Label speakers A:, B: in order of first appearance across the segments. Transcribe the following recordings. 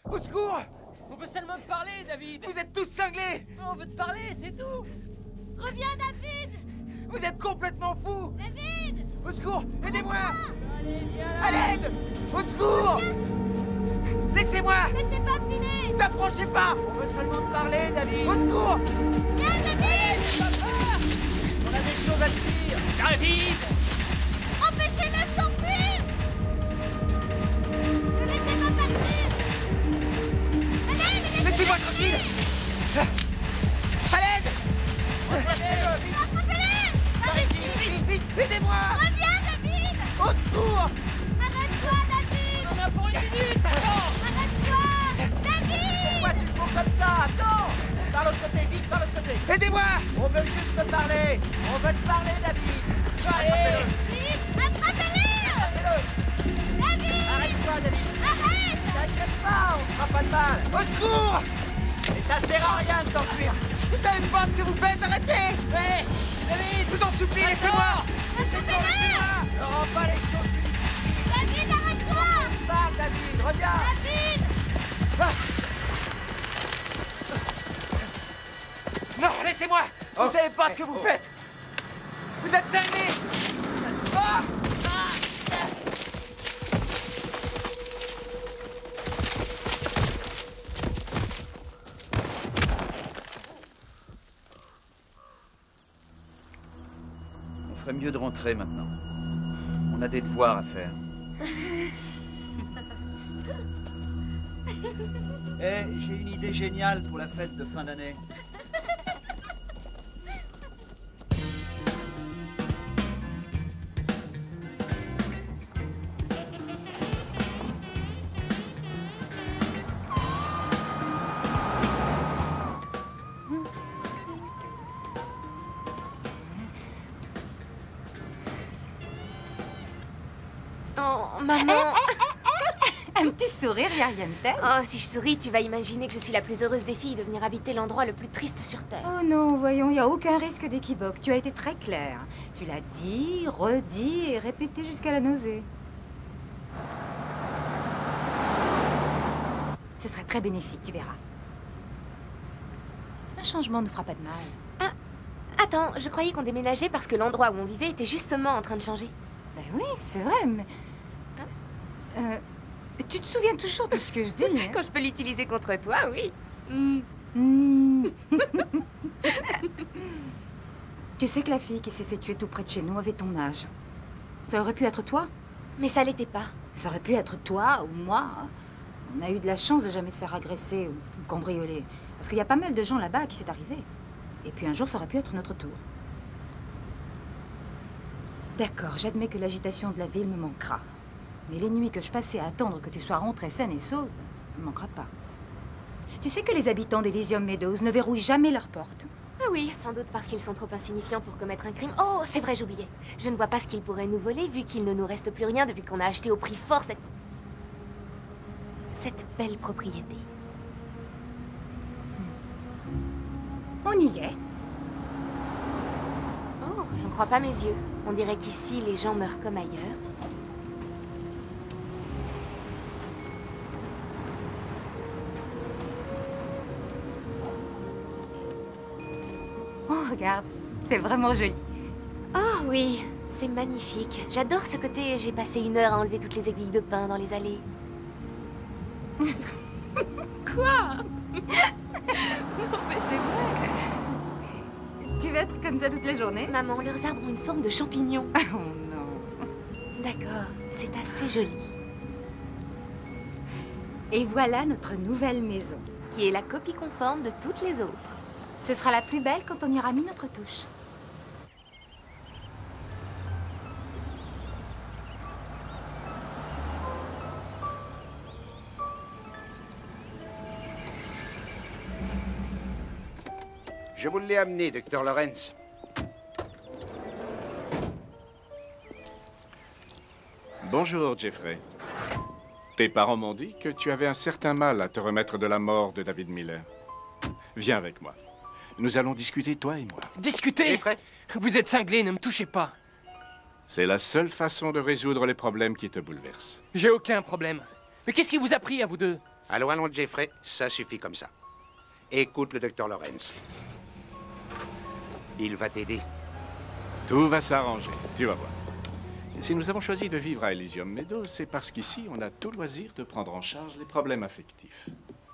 A: Au secours!
B: On veut seulement te parler, David.
A: Vous êtes tous cinglés!
B: On veut te parler, c'est tout.
C: Reviens, David!
A: Vous êtes complètement fous!
C: David!
A: Au secours! Aidez-moi!
B: Allez, viens là.
A: À l'aide! Au secours! Laissez-moi!
C: Laissez pas filer!
A: N'approchez pas!
D: On veut seulement te parler, David.
A: Au secours!
C: Viens, David!
D: On a des choses à te dire.
B: David!
C: Empêchez-le de s'enfuir! Ne laissez pas partir! Allez, mais
A: Laissez-moi tranquille! À l'aide!
C: attrapez-les!
A: Par ici! Vite, vite! Aidez-moi!
C: Reviens, David!
A: Au secours!
C: Arrête-toi, David!
B: On a pour une minute, attends.
C: Arrête-toi! David!
D: Pourquoi tu te cours comme ça? Attends. Par l'autre côté, vite, par l'autre côté.
A: Aidez-moi!
D: On veut juste te parler. On veut te parler, David.
B: Allez.
C: Vite! Attrapez-le! David!
D: Arrête-toi, David.
C: Arrête!
D: T'inquiète pas, on te fera pas de mal.
A: Au secours!
D: Et ça sert à rien de t'enfuir.
A: Vous savez pas ce que vous faites! Arrêtez!
B: Hé, David!
A: Je vous en supplie, laissez-moi!
C: Attrapez-le!
D: Ne rends pas les choses plus difficiles.
C: David, arrête-toi!
D: Parle, David, reviens.
C: David!
A: Non, laissez-moi! Vous savez pas ce que vous faites! Vous êtes cinglés! Ah! On ferait mieux de rentrer maintenant. On a des devoirs à faire.
D: Eh, j'ai une idée géniale pour la fête de fin d'année.
C: Oh, maman!
E: Un petit sourire, y'a rien de tel.
C: Oh, si je souris, tu vas imaginer que je suis la plus heureuse des filles de venir habiter l'endroit le plus triste sur Terre.
E: Oh non, voyons, il n'y a aucun risque d'équivoque. Tu as été très clair. Tu l'as dit, redit et répété jusqu'à la nausée. Ce serait très bénéfique, tu verras. Un changement ne fera pas de mal.
C: Attends, je croyais qu'on déménageait parce que l'endroit où on vivait était justement en train de changer.
E: Ben oui, c'est vrai, mais... tu te souviens toujours de ce que je dis, hein?
C: Quand je peux l'utiliser contre toi, oui.
E: Hmm. Tu sais que la fille qui s'est fait tuer tout près de chez nous avait ton âge. Ça aurait pu être toi.
C: Mais ça l'était pas.
E: Ça aurait pu être toi ou moi. On a eu de la chance de jamais se faire agresser ou cambrioler. Parce qu'il y a pas mal de gens là-bas à qui c'est arrivé. Et puis un jour, ça aurait pu être notre tour. D'accord, j'admets que l'agitation de la ville me manquera. Mais les nuits que je passais à attendre que tu sois rentrée saine et sauve, ça ne manquera pas. Tu sais que les habitants d'Elysium Meadows ne verrouillent jamais leurs portes.
C: Ah oui, sans doute parce qu'ils sont trop insignifiants pour commettre un crime. Oh, c'est vrai, j'oubliais. Je ne vois pas ce qu'ils pourraient nous voler vu qu'il ne nous reste plus rien depuis qu'on a acheté au prix fort cette belle propriété.
E: On y est.
C: Oh, j'en crois pas mes yeux. On dirait qu'ici, les gens meurent comme ailleurs.
E: Oh, regarde, c'est vraiment joli.
C: Oh oui, c'est magnifique. J'adore ce côté. J'ai passé 1 heure à enlever toutes les aiguilles de pin dans les allées.
E: Quoi? Non, mais c'est vrai. Tu vas être comme ça toute la journée?
C: Maman, leurs arbres ont une forme de champignon.
E: Oh non.
C: D'accord, c'est assez joli.
E: Et voilà notre nouvelle maison.
C: Qui est la copie conforme de toutes les autres.
E: Ce sera la plus belle quand on y aura mis notre touche.
F: Je vous l'ai amené, Dr. Lawrence.
G: Bonjour, Jeffrey. Tes parents m'ont dit que tu avais un certain mal à te remettre de la mort de David Miller. Viens avec moi. Nous allons discuter, toi et moi.
B: Discutez!
F: Jeffrey?
B: Vous êtes cinglé, ne me touchez pas.
G: C'est la seule façon de résoudre les problèmes qui te bouleversent.
B: J'ai aucun problème. Mais qu'est-ce qui vous a pris à vous deux?
F: Allons, Jeffrey, ça suffit comme ça. Écoute le docteur Lawrence. Il va t'aider.
G: Tout va s'arranger, tu vas voir. Si nous avons choisi de vivre à Elysium Meadows, c'est parce qu'ici, on a tout loisir de prendre en charge les problèmes affectifs.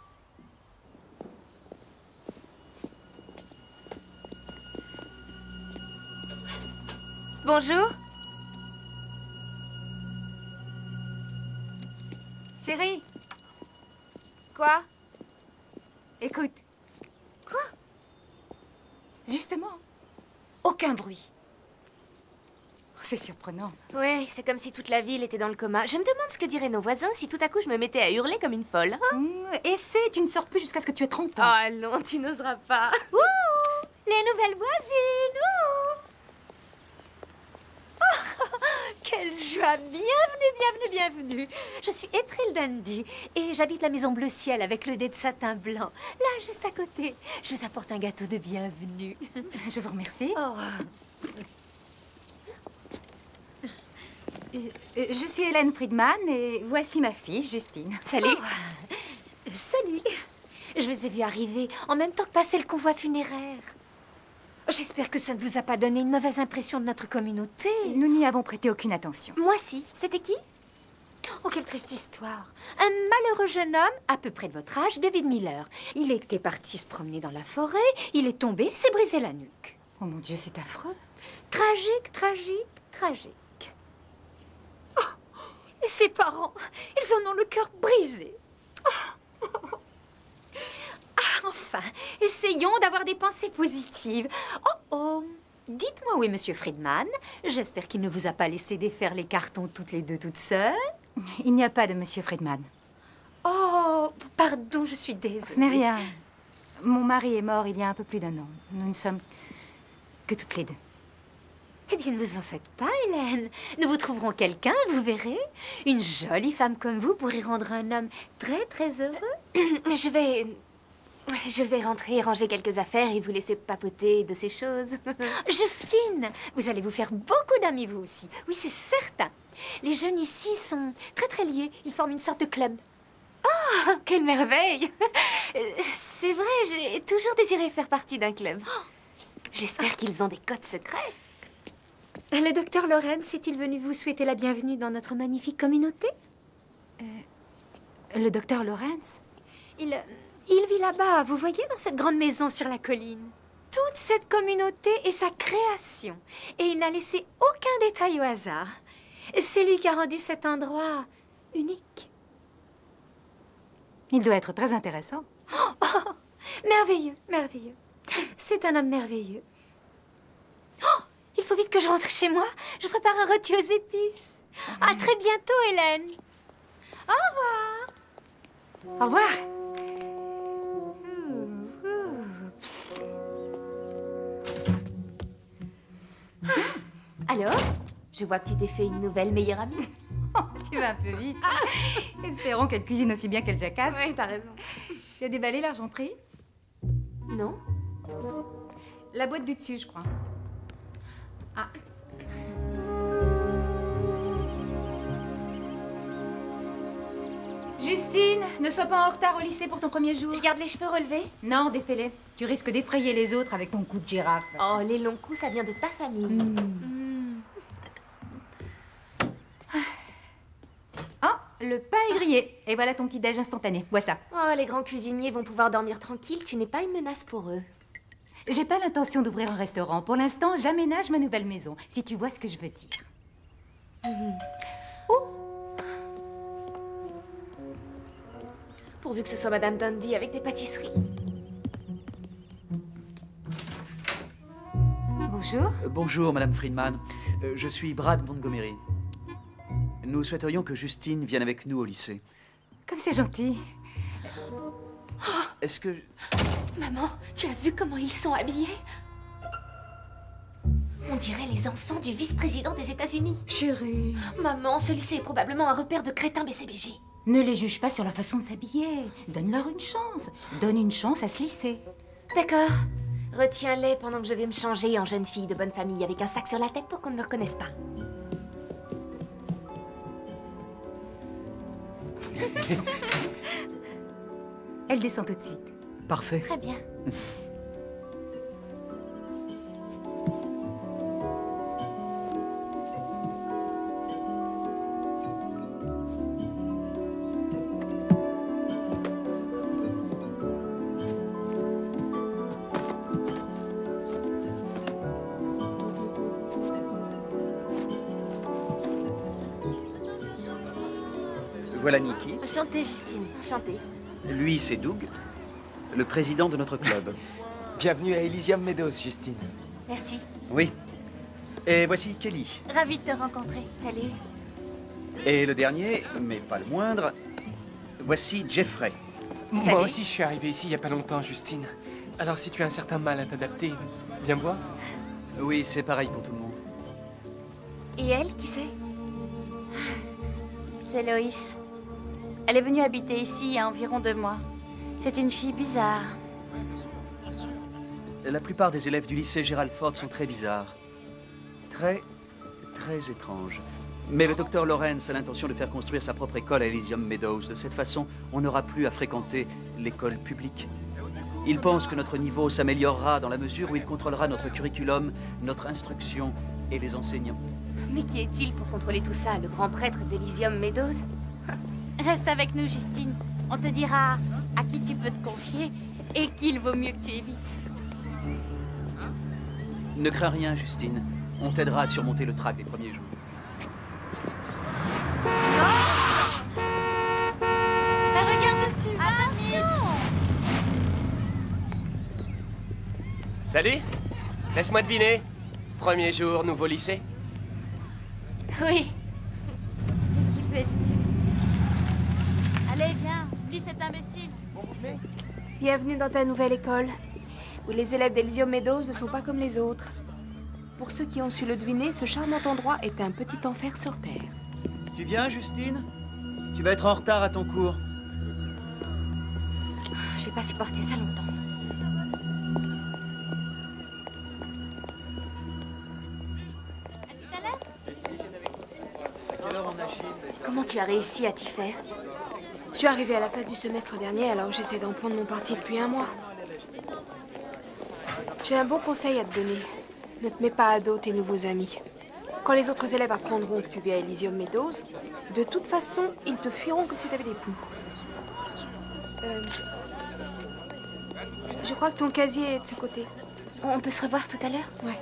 C: Bonjour.
E: Chérie,
C: Quoi?
E: écoute.
C: Quoi?
E: Justement, aucun bruit. Oh, c'est surprenant.
C: Ouais, c'est comme si toute la ville était dans le coma. Je me demande ce que diraient nos voisins si tout à coup je me mettais à hurler comme une folle. Hein?
E: Essaie, tu ne sors plus jusqu'à ce que tu aies 30
C: Oh,
E: ans.
C: allons, tu n'oseras pas.
E: Ouh, les nouvelles voisines. Ouh.
H: Quelle joie! Bienvenue, bienvenue, bienvenue! Je suis April Dandy et j'habite la maison bleu ciel avec le dé de satin blanc. Là, juste à côté. Je vous apporte un gâteau de bienvenue.
E: Je vous remercie.
H: Oh.
E: Je suis Hélène Friedman et voici ma fille, Justine.
C: Salut.
H: Salut! Je vous ai vu arriver en même temps que passer le convoi funéraire. J'espère que ça ne vous a pas donné une mauvaise impression de notre communauté.
E: Nous n'y avons prêté aucune attention.
C: Moi si. C'était qui?
H: Oh, quelle triste histoire. Un malheureux jeune homme, à peu près de votre âge, David Miller. Il était parti se promener dans la forêt, il est tombé, s'est brisé la nuque.
E: Oh mon Dieu, c'est affreux.
H: Tragique, tragique, tragique. Oh, et ses parents, ils en ont le cœur brisé. Oh. Ah, enfin, essayons d'avoir des pensées positives. Oh, oh. Dites-moi où est Monsieur Friedman. J'espère qu'il ne vous a pas laissé défaire les cartons toutes les deux toutes seules.
E: Il n'y a pas de Monsieur Friedman.
H: Oh, pardon, je suis désolée.
E: Ce n'est rien. Mon mari est mort il y a un peu plus d'un an. Nous ne sommes que toutes les deux.
H: Eh bien, ne vous en faites pas, Hélène. Nous vous trouverons quelqu'un, vous verrez. Une jolie femme comme vous pourrait rendre un homme très, très heureux.
C: Je vais rentrer, ranger quelques affaires et vous laisser papoter de ces choses.
H: Justine, vous allez vous faire beaucoup d'amis, vous aussi. Oui, c'est certain. Les jeunes ici sont très, très liés. Ils forment une sorte de club.
C: Oh, quelle merveille! C'est vrai, j'ai toujours désiré faire partie d'un club. J'espère qu'ils ont des codes secrets.
H: Le docteur Lawrence est-il venu vous souhaiter la bienvenue dans notre magnifique communauté?
E: Le docteur Lawrence?
H: Il vit là-bas, vous voyez, dans cette grande maison sur la colline. Toute cette communauté est sa création. Et il n'a laissé aucun détail au hasard. C'est lui qui a rendu cet endroit unique.
E: Il doit être très intéressant.
H: Oh, merveilleux, merveilleux. C'est un homme merveilleux. Oh, il faut vite que je rentre chez moi. Je prépare un rôti aux épices. À très bientôt, Hélène. Au revoir.
E: Au revoir.
C: Alors, je vois que tu t'es fait une nouvelle meilleure amie.
E: Oh, tu vas un peu vite. Espérons qu'elle cuisine aussi bien qu'elle jacasse.
C: Oui, t'as raison.
E: Tu as déballé l'argenterie?
C: Non?
E: La boîte du dessus, je crois. Ah. Justine, ne sois pas en retard au lycée pour ton premier jour.
C: Je garde les cheveux relevés?
E: Non, défais-les. Tu risques d'effrayer les autres avec ton cou de girafe.
C: Oh, les longs coups, ça vient de ta famille.
E: Oh, le pain est grillé. Et voilà ton petit déj instantané. Bois ça.
C: Oh, les grands cuisiniers vont pouvoir dormir tranquilles. Tu n'es pas une menace pour eux.
E: J'ai pas l'intention d'ouvrir un restaurant. Pour l'instant, j'aménage ma nouvelle maison, si tu vois ce que je veux dire.
C: Pourvu que ce soit Madame Dundee avec des pâtisseries.
E: Bonjour.
I: Bonjour, Madame Friedman. Je suis Brad Montgomery. Nous souhaiterions que Justine vienne avec nous au lycée.
E: Comme c'est gentil.
I: Est-ce que...
C: Maman, tu as vu comment ils sont habillés? On dirait les enfants du vice-président des États-Unis.
E: Chérie.
C: Maman, ce lycée est probablement un repère de crétins BCBG.
E: Ne les juge pas sur leur façon de s'habiller. Donne-leur une chance. Donne une chance à ce lycée.
C: D'accord. Retiens-les pendant que je vais me changer en jeune fille de bonne famille avec un sac sur la tête pour qu'on ne me reconnaisse pas.
E: Elle descend tout de suite.
I: Parfait.
C: Très bien.
I: Voilà Nikki.
C: Enchantée, Justine. Enchantée.
I: Lui, c'est Doug, le président de notre club.
A: Bienvenue à Elysium Meadows, Justine.
C: Merci.
I: Oui. Et voici Kelly.
C: Ravie de te rencontrer. Salut.
I: Et le dernier, mais pas le moindre, voici Jeffrey.
B: Moi
C: Salut.
B: aussi, je suis arrivé ici il y a pas longtemps, Justine. Alors, si tu as un certain mal à t'adapter, viens me voir.
I: Oui, c'est pareil pour tout le monde.
C: Et elle, qui c'est? C'est Loïs. Elle est venue habiter ici il y a environ 2 mois. C'est une fille bizarre.
I: La plupart des élèves du lycée Gerald Ford sont très bizarres. Très étranges. Mais le docteur Lawrence a l'intention de faire construire sa propre école à Elysium Meadows. De cette façon, on n'aura plus à fréquenter l'école publique. Il pense que notre niveau s'améliorera dans la mesure où il contrôlera notre curriculum, notre instruction et les enseignants.
C: Mais qui est-il pour contrôler tout ça? Le grand prêtre d'Elysium Meadows? Reste avec nous, Justine. On te dira à qui tu peux te confier et qu'il vaut mieux que tu évites.
I: Ne crains rien, Justine. On t'aidera à surmonter le trac des premiers jours.
C: Regarde où tu vas,
B: Salut. Laisse-moi deviner. Premier jour, nouveau lycée.
C: Oui. Qu'est-ce qui peut être mieux? Allez, viens, oublie cet imbécile.
J: Bienvenue dans ta nouvelle école, où les élèves d'Elysium Meadows ne sont pas comme les autres. Pour ceux qui ont su le deviner, ce charmant endroit est un petit enfer sur Terre.
I: Tu viens, Justine? Tu vas être en retard à ton cours.
C: Je vais pas supporter ça longtemps. Comment tu as réussi à t'y faire?
J: Je suis arrivée à la fin du semestre dernier, alors j'essaie d'en prendre mon parti depuis 1 mois. J'ai un bon conseil à te donner. Ne te mets pas à dos tes nouveaux amis. Quand les autres élèves apprendront que tu vis à Elysium Meadows, de toute façon, ils te fuiront comme si t'avais des poux. Je crois que ton casier est de ce côté.
C: On peut se revoir tout à l'heure?
J: Ouais.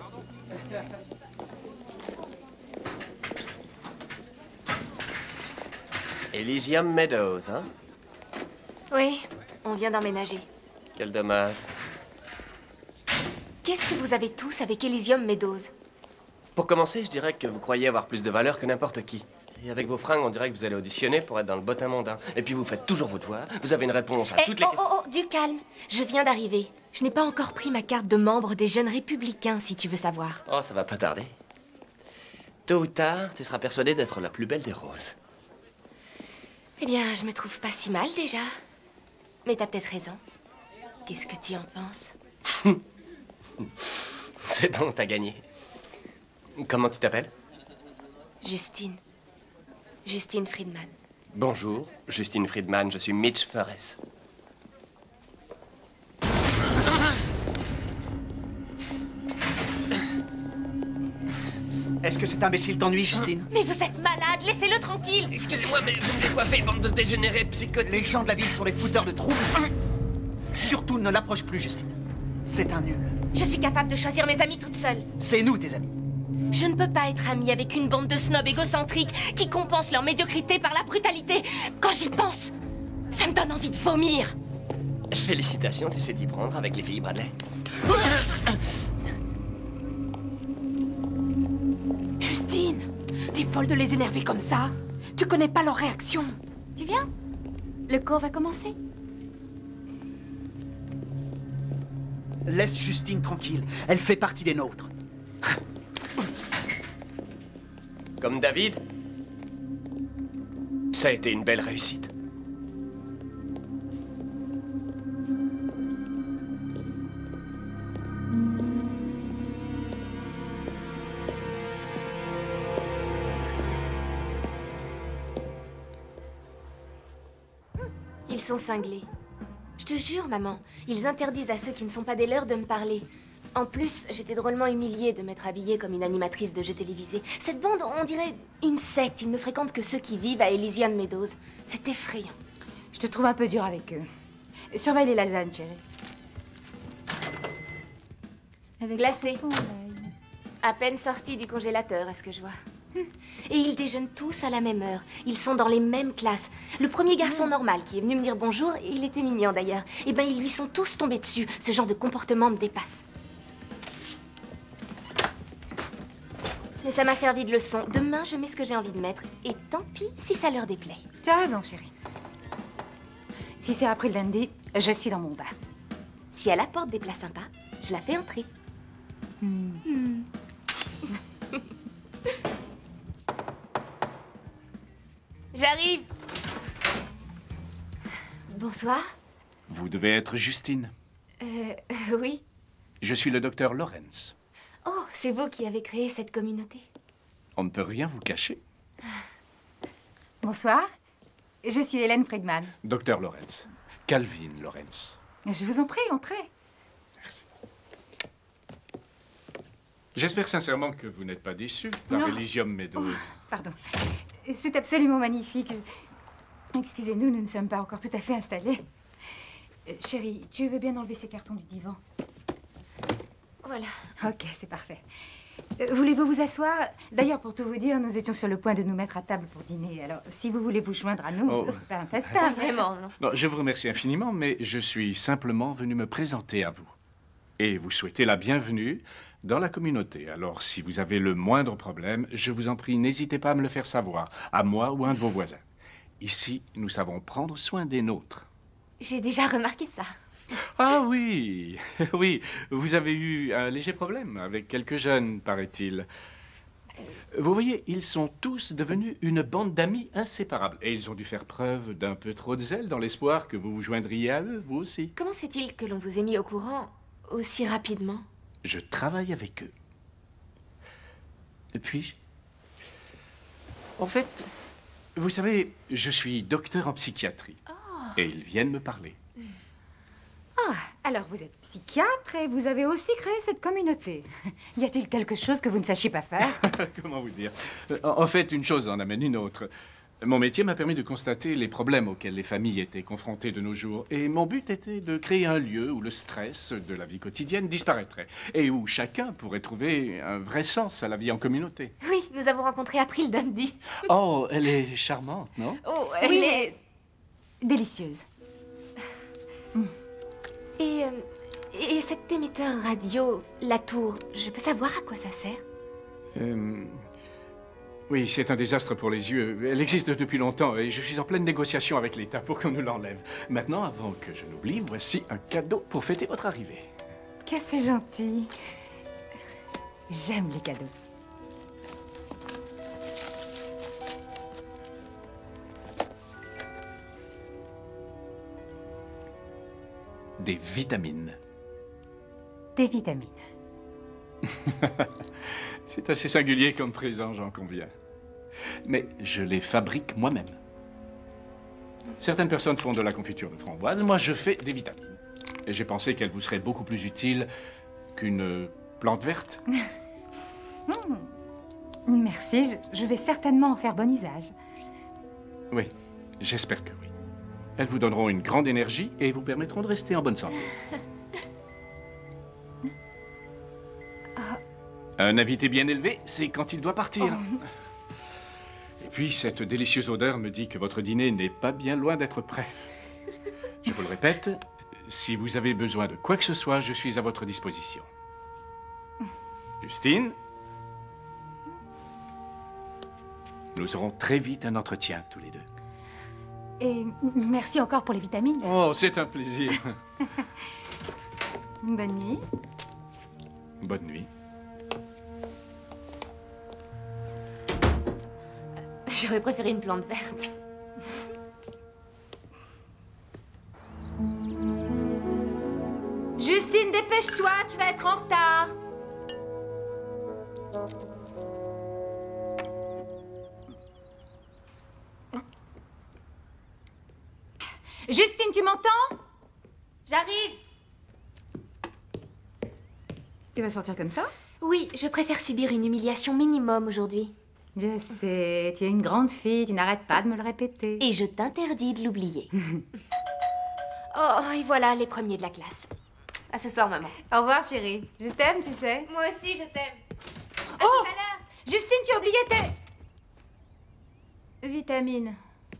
B: Elysium Meadows, hein?
C: Oui, on vient d'emménager.
B: Quel dommage.
C: Qu'est-ce que vous avez tous avec Elysium Meadows?
B: Pour commencer, je dirais que vous croyez avoir plus de valeur que n'importe qui. Et avec vos fringues, on dirait que vous allez auditionner pour être dans le bottin mondain. Et puis vous faites toujours vos devoirs, vous avez une réponse à toutes les questions.
C: Oh, du calme. Je viens d'arriver. Je n'ai pas encore pris ma carte de membre des Jeunes Républicains, si tu veux savoir.
B: Oh, ça va pas tarder. Tôt ou tard, tu seras persuadée d'être la plus belle des roses.
C: Eh bien, je me trouve pas si mal déjà. Mais t'as peut-être raison. Qu'est-ce que tu en penses?
B: C'est bon, t'as gagné. Comment tu t'appelles?
C: Justine. Justine Friedman.
B: Bonjour, Justine Friedman, je suis Mitch Ferres.
I: Est-ce que cet imbécile t'ennuie, Justine?
C: Mais vous êtes malade, laissez-le tranquille.
B: Excusez-moi, mais vous me décoiffez, bande de dégénérés psychotiques.
I: Les gens de la ville sont des fouteurs de troubles. Surtout, ne l'approche plus, Justine. C'est un nul.
C: Je suis capable de choisir mes amis toute seule.
I: C'est nous, tes amis.
C: Je ne peux pas être amie avec une bande de snobs égocentriques qui compensent leur médiocrité par la brutalité. Quand j'y pense, ça me donne envie de vomir.
B: Félicitations, tu sais t'y prendre avec les filles, Bradley.
J: Justine, t'es folle de les énerver comme ça. Tu connais pas leur réaction.
C: Tu viens? Le cours va commencer.
I: Laisse Justine tranquille. Elle fait partie des nôtres.
B: Comme David, ça a été une belle réussite.
C: Ils sont cinglés.
J: Je te jure, maman, ils interdisent à ceux qui ne sont pas des leurs de me parler. En plus, j'étais drôlement humiliée de m'être habillée comme une animatrice de jeux télévisés. Cette bande, on dirait une secte. Ils ne fréquentent que ceux qui vivent à Elysium Meadows. C'est effrayant.
E: Je te trouve un peu dur avec eux. Surveille les lasagnes, chérie. Avec
J: Glacé.
E: ton ail.
J: À peine sortis du congélateur, à ce que je vois. Et ils déjeunent tous à la même heure. Ils sont dans les mêmes classes. Le premier garçon normal qui est venu me dire bonjour, il était mignon d'ailleurs, eh ben ils lui sont tous tombés dessus. Ce genre de comportement me dépasse. Mais ça m'a servi de leçon. Demain, je mets ce que j'ai envie de mettre. Et tant pis si ça leur déplaît.
E: Tu as raison, chérie. Si c'est après le lundi, je suis dans mon bain.
J: Si elle apporte des plats sympas, je la fais entrer. J'arrive. Bonsoir.
G: Vous devez être Justine.
J: Oui.
G: Je suis le docteur Lawrence.
J: Oh, c'est vous qui avez créé cette communauté.
G: On ne peut rien vous cacher.
E: Bonsoir. Je suis Hélène Friedman.
G: Docteur Lawrence. Calvin Lawrence.
E: Je vous en prie, entrez.
G: J'espère sincèrement que vous n'êtes pas déçu par
E: Non.
G: Elysium Meadows.
E: Pardon. C'est absolument magnifique. Excusez-nous, nous ne sommes pas encore tout à fait installés. Chérie, tu veux bien enlever ces cartons du divan?
J: Voilà.
E: Ok, c'est parfait. Voulez-vous vous asseoir? D'ailleurs, pour tout vous dire, nous étions sur le point de nous mettre à table pour dîner. Alors, si vous voulez vous joindre à nous,
G: Oh.
E: c'est pas un festin.
J: Vraiment, non.
G: Non, je vous remercie infiniment, mais je suis simplement venu me présenter à vous. Et vous souhaitez la bienvenue dans la communauté. Alors, si vous avez le moindre problème, je vous en prie, n'hésitez pas à me le faire savoir, à moi ou à un de vos voisins. Ici, nous savons prendre soin des nôtres.
J: J'ai déjà remarqué ça.
G: Ah oui, oui, vous avez eu un léger problème avec quelques jeunes, paraît-il. Vous voyez, ils sont tous devenus une bande d'amis inséparables. Et ils ont dû faire preuve d'un peu trop de zèle dans l'espoir que vous vous joindriez à eux, vous aussi.
J: Comment se fait-il que l'on vous ait mis au courant aussi rapidement?
G: Je travaille avec eux. Puis-je? En fait, vous savez, je suis docteur en psychiatrie. Et ils viennent me parler.
E: Ah, alors vous êtes psychiatre et vous avez aussi créé cette communauté. Y a-t-il quelque chose que vous ne sachiez pas faire?
G: Comment vous dire? En fait, une chose en amène une autre. Mon métier m'a permis de constater les problèmes auxquels les familles étaient confrontées de nos jours. Et mon but était de créer un lieu où le stress de la vie quotidienne disparaîtrait. Et où chacun pourrait trouver un vrai sens à la vie en communauté.
J: Oui, nous avons rencontré April Dundee.
G: Oh, elle est charmante, non?
J: Oh, elle
E: Oui,
J: est...
E: délicieuse.
J: Et cet émetteur radio, la tour, je peux savoir à quoi ça sert?
G: Oui, c'est un désastre pour les yeux. Elle existe depuis longtemps et je suis en pleine négociation avec l'État pour qu'on nous l'enlève. Maintenant, avant que je n'oublie, voici un cadeau pour fêter votre arrivée.
E: Que c'est gentil. J'aime les cadeaux.
G: Des vitamines.
E: Des vitamines.
G: C'est assez singulier comme présent, j'en conviens. Mais je les fabrique moi-même. Certaines personnes font de la confiture de framboise, moi je fais des vitamines. Et j'ai pensé qu'elles vous seraient beaucoup plus utiles qu'une plante verte.
E: Merci, je vais certainement en faire bon usage.
G: Oui, j'espère que oui. Elles vous donneront une grande énergie et vous permettront de rester en bonne santé. Un invité bien élevé, c'est quand il doit partir. Et puis, cette délicieuse odeur me dit que votre dîner n'est pas bien loin d'être prêt. Je vous le répète, si vous avez besoin de quoi que ce soit, je suis à votre disposition. Justine? Nous aurons très vite un entretien, tous les deux.
E: Et merci encore pour les vitamines.
G: Oh, c'est un plaisir.
E: Bonne nuit.
G: Bonne nuit.
J: J'aurais préféré une plante verte.
E: Justine, dépêche-toi, tu vas être en retard. Justine, tu m'entends?
J: J'arrive.
E: Tu vas sortir comme ça?
J: Oui, je préfère subir une humiliation minimum aujourd'hui.
E: Je sais, tu es une grande fille, tu n'arrêtes pas de me le répéter.
J: Et je t'interdis de l'oublier. Oh, et voilà les premiers de la classe. À ce soir, maman.
E: Au revoir, chérie. Je t'aime, tu sais.
J: Moi aussi, je t'aime.
E: Oh! Justine, tu as oublié tes... vitamines.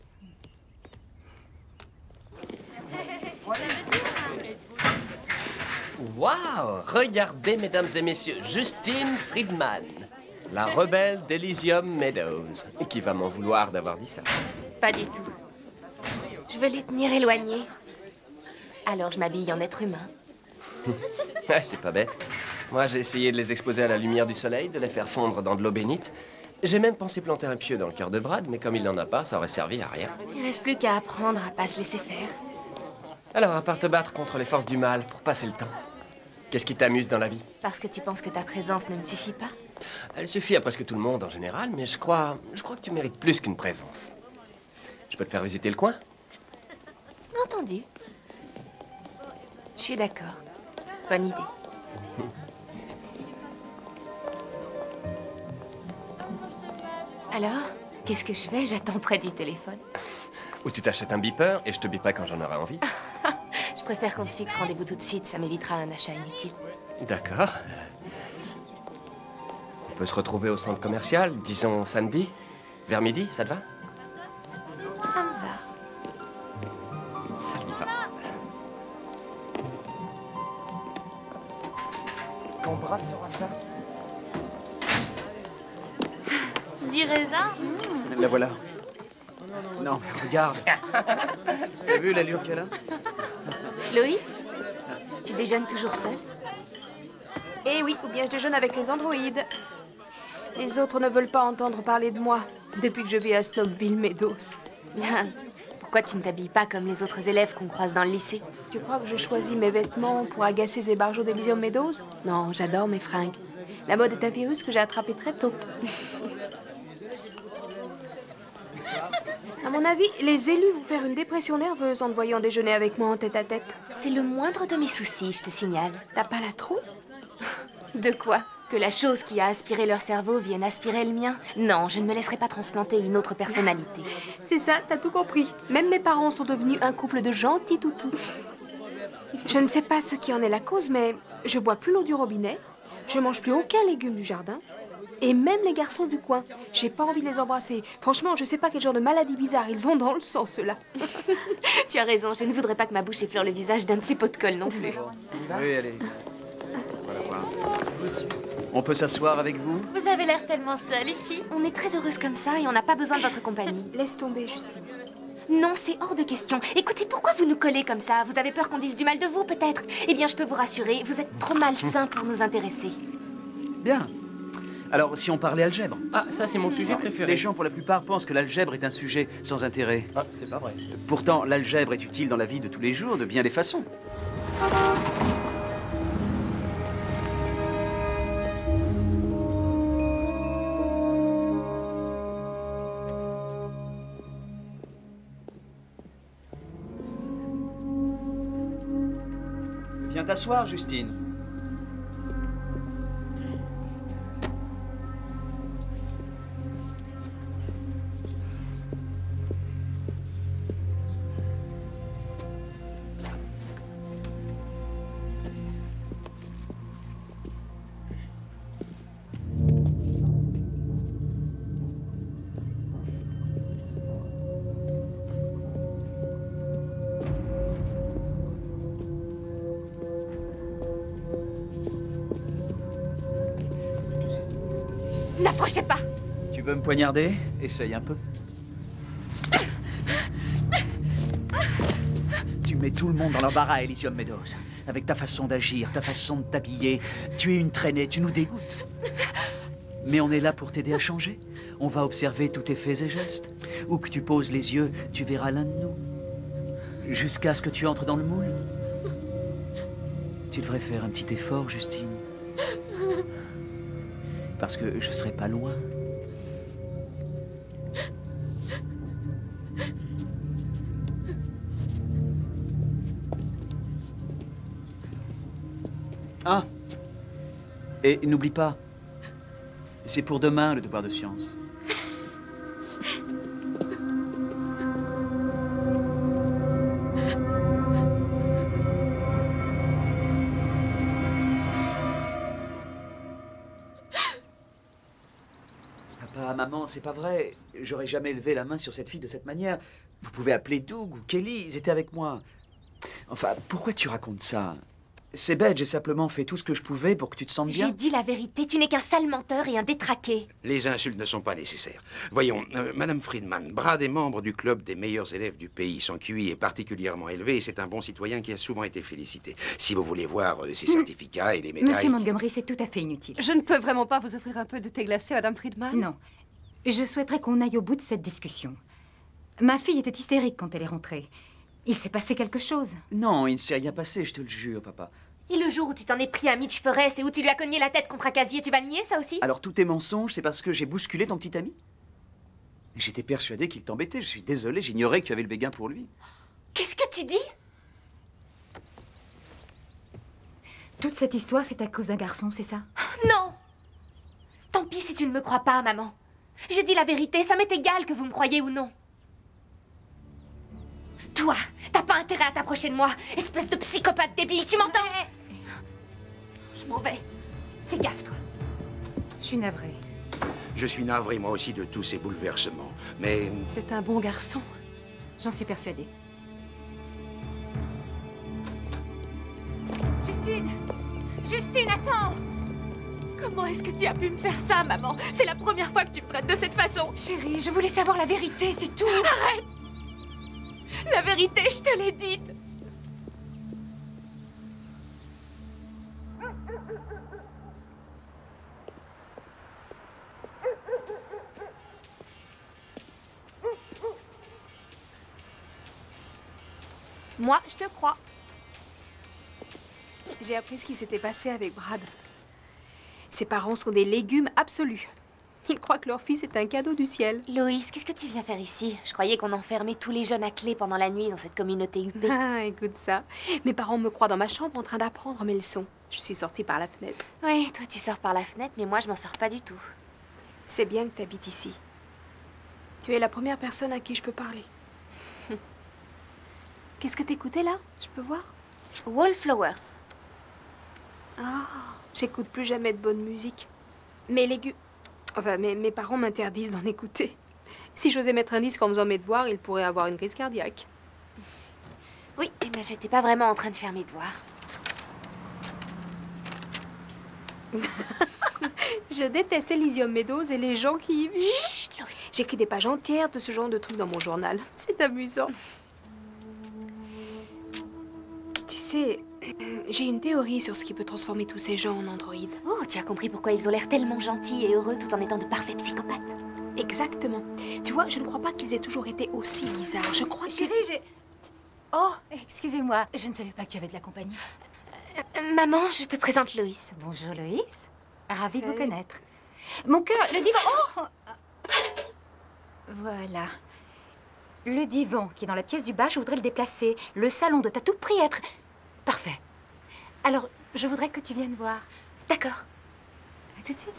B: Waouh! Regardez, mesdames et messieurs, Justine Friedman, la rebelle d'Elysium Meadows. Qui va m'en vouloir d'avoir dit ça?
J: Pas du tout. Je veux les tenir éloignés. Alors je m'habille en être humain.
B: Ouais, c'est pas bête. Moi, j'ai essayé de les exposer à la lumière du soleil, de les faire fondre dans de l'eau bénite. J'ai même pensé planter un pieu dans le cœur de Brad, mais comme il n'en a pas, ça aurait servi à rien.
J: Il reste plus qu'à apprendre à pas se laisser faire.
B: Alors, à part te battre contre les forces du mal pour passer le temps, qu'est-ce qui t'amuse dans la vie?
J: Parce que tu penses que ta présence ne me suffit pas?
B: Elle suffit à presque tout le monde en général, mais je crois que tu mérites plus qu'une présence. Je peux te faire visiter le coin?
J: Entendu. Je suis d'accord. Bonne idée. Alors, qu'est-ce que je fais? J'attends près du téléphone.
B: Ou tu t'achètes un beeper et je te biperai quand j'en aurai envie.
J: Je préfère qu'on se fixe rendez-vous tout de suite, ça m'évitera un achat inutile.
B: D'accord. On peut se retrouver au centre commercial, disons samedi, vers midi, ça te va?
J: Ça me va.
B: Ça lui va.
A: Quand Brad sera ça.
J: Du raisin?
I: La voilà. Non, mais regarde. T'as vu l'allure qu'elle a?
J: Loïs? Tu déjeunes toujours seul?
K: Eh oui, ou bien je déjeune avec les androïdes. Les autres ne veulent pas entendre parler de moi depuis que je vis à Snobville Meadows.
J: Bien. Pourquoi tu ne t'habilles pas comme les autres élèves qu'on croise dans le lycée?
K: Tu crois que je choisis mes vêtements pour agacer ces barjots d'Elysium Meadows? Non, j'adore mes fringues. La mode est un virus que j'ai attrapé très tôt. À mon avis, les élus vont faire une dépression nerveuse en te voyant déjeuner avec moi en tête-à-tête.
J: C'est le moindre de mes soucis, je te signale.
K: T'as pas la trouille?
J: De quoi? Que la chose qui a aspiré leur cerveau vienne aspirer le mien? Non, je ne me laisserai pas transplanter une autre personnalité.
K: C'est ça, t'as tout compris. Même mes parents sont devenus un couple de gentils toutous. Je ne sais pas ce qui en est la cause, mais je bois plus l'eau du robinet, je mange plus aucun légume du jardin, et même les garçons du coin. J'ai pas envie de les embrasser. Franchement, je sais pas quel genre de maladie bizarre ils ont dans le sang, ceux-là.
J: Tu as raison, je ne voudrais pas que ma bouche effleure le visage d'un de ces pots de colle non plus.
I: Oui, allez. Voilà, voilà. On peut s'asseoir avec vous?
J: Vous avez l'air tellement seule ici. On est très heureuse comme ça et on n'a pas besoin de votre compagnie.
K: Laisse tomber, Justine.
J: Non, c'est hors de question. Écoutez, pourquoi vous nous collez comme ça? Vous avez peur qu'on dise du mal de vous, peut-être? Eh bien, je peux vous rassurer, vous êtes trop malsain pour nous intéresser.
I: Bien. Alors, si on parlait algèbre?
B: Ah, ça, c'est mon sujet préféré.
I: Les gens, pour la plupart, pensent que l'algèbre est un sujet sans intérêt.
B: Ah, c'est pas vrai.
I: Pourtant, l'algèbre est utile dans la vie de tous les jours, de bien des façons. Viens t'asseoir, Justine.
J: N'approchez pas!
I: Tu veux me poignarder? Essaye un peu. Tu mets tout le monde dans l'embarras, Elysium Meadows. Avec ta façon d'agir, ta façon de t'habiller. Tu es une traînée, tu nous dégoûtes. Mais on est là pour t'aider à changer. On va observer tous tes faits et gestes. Où que tu poses les yeux, tu verras l'un de nous. Jusqu'à ce que tu entres dans le moule. Tu devrais faire un petit effort, Justine. Parce que je serai pas loin. Ah. Et n'oublie pas, c'est pour demain le devoir de science. Papa, maman, c'est pas vrai. J'aurais jamais levé la main sur cette fille de cette manière. Vous pouvez appeler Doug ou Kelly, ils étaient avec moi. Enfin, pourquoi tu racontes ça? C'est bête, j'ai simplement fait tout ce que je pouvais pour que tu te sentes bien.
J: J'ai dit la vérité, tu n'es qu'un sale menteur et un détraqué.
F: Les insultes ne sont pas nécessaires. Voyons, Madame Friedman, Brad est membre du club des meilleurs élèves du pays. Son QI est particulièrement élevé et c'est un bon citoyen qui a souvent été félicité. Si vous voulez voir ses certificats et les médailles...
E: Monsieur Montgomery, c'est tout à fait inutile.
L: Je ne peux vraiment pas vous offrir un peu de thé glacé, Madame Friedman?
E: Non. Je souhaiterais qu'on aille au bout de cette discussion. Ma fille était hystérique quand elle est rentrée. Il s'est passé quelque chose.
I: Non, il ne s'est rien passé, je te le jure, papa.
J: Et le jour où tu t'en es pris à Mitch Forrest et où tu lui as cogné la tête contre un casier, tu vas le nier, ça aussi?
I: Alors tous tes mensonges, c'est parce que j'ai bousculé ton petit ami? J'étais persuadé qu'il t'embêtait. Je suis désolé, j'ignorais que tu avais le béguin pour lui.
J: Qu'est-ce que tu dis?
E: Toute cette histoire, c'est à cause d'un garçon, c'est ça?
J: Non! Tant pis si tu ne me crois pas, maman. J'ai dit la vérité, ça m'est égal que vous me croyez ou non. Toi, t'as pas intérêt à t'approcher de moi, espèce de psychopathe débile, tu m'entends? Je m'en vais. Fais gaffe, toi.
E: Je suis navrée.
F: Je suis navré, moi aussi, de tous ces bouleversements. Mais...
L: C'est un bon garçon.
E: J'en suis persuadée.
C: Justine! Justine, attends!
J: Comment est-ce que tu as pu me faire ça, maman? C'est la première fois que tu me traites de cette façon.
C: Chérie, je voulais savoir la vérité, c'est tout!
J: Arrête! La vérité, je te l'ai dite! Moi, je te crois.
K: J'ai appris ce qui s'était passé avec Brad. Ses parents sont des légumes absolus. Ils croient que leur fils est un cadeau du ciel.
J: Loïs, qu'est-ce que tu viens faire ici? Je croyais qu'on enfermait tous les jeunes à clé pendant la nuit dans cette communauté huppée.
K: Ah, écoute ça. Mes parents me croient dans ma chambre en train d'apprendre mes leçons. Je suis sortie par la fenêtre.
J: Oui, toi tu sors par la fenêtre, mais moi je m'en sors pas du tout.
K: C'est bien que tu habites ici. Tu es la première personne à qui je peux parler. Qu'est-ce que t'écoutais là? Je peux voir?
J: Wallflowers.
K: Ah, j'écoute plus jamais de bonne musique. Mes légumes... Enfin, mes parents m'interdisent d'en écouter. Si j'osais mettre un disque en faisant mes devoirs, ils pourraient avoir une crise cardiaque.
J: Oui, mais j'étais pas vraiment en train de faire mes devoirs.
K: Je déteste Elysium Meadows et les gens qui y vivent. J'écris des pages entières de ce genre de trucs dans mon journal. C'est amusant. Tu sais, j'ai une théorie sur ce qui peut transformer tous ces gens en androïdes.
J: Oh, tu as compris pourquoi ils ont l'air tellement gentils et heureux tout en étant de parfaits psychopathes.
K: Exactement. Tu vois, je ne crois pas qu'ils aient toujours été aussi bizarres. Je crois que...
E: Chérie, j'ai... Oh, excusez-moi, je ne savais pas que tu avais de la compagnie.
J: Maman, je te présente Loïs.
E: Bonjour Loïs, ravie de vous connaître. Mon cœur, le divan... Oh! Voilà. Le divan qui est dans la pièce du bas, je voudrais le déplacer. Le salon doit à tout prix être... Parfait. Alors, je voudrais que tu viennes voir.
J: D'accord.
E: À tout de suite.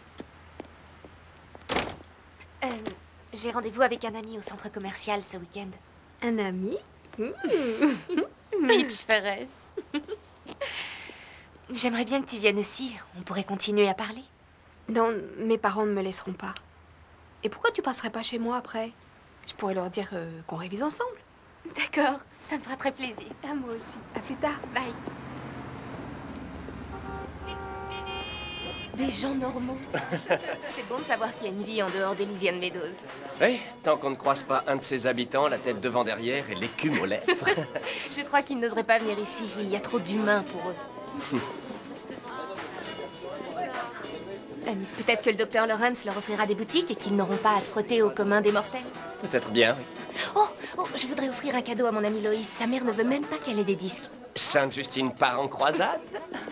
J: J'ai rendez-vous avec un ami au centre commercial ce week-end.
K: Un ami?
J: Mitch Forrest. J'aimerais bien que tu viennes aussi. On pourrait continuer à parler.
K: Non, mes parents ne me laisseront pas. Et pourquoi tu passerais pas chez moi après? Je pourrais leur dire qu'on révise ensemble.
J: D'accord, ça me fera très plaisir.
K: À moi aussi. À plus tard.
J: Bye. Des gens normaux. C'est bon de savoir qu'il y a une vie en dehors d'Elysium Meadows.
B: Oui, tant qu'on ne croise pas un de ses habitants, la tête devant derrière et l'écume aux lèvres.
J: Je crois qu'ils n'oseraient pas venir ici. Il y a trop d'humains pour eux. Peut-être que le docteur Lawrence leur offrira des boutiques et qu'ils n'auront pas à se frotter au commun des mortels.
B: Peut-être bien, oui.
J: Oh, je voudrais offrir un cadeau à mon amie Loïs. Sa mère ne veut même pas qu'elle ait des disques.
B: Sainte-Justine part en croisade.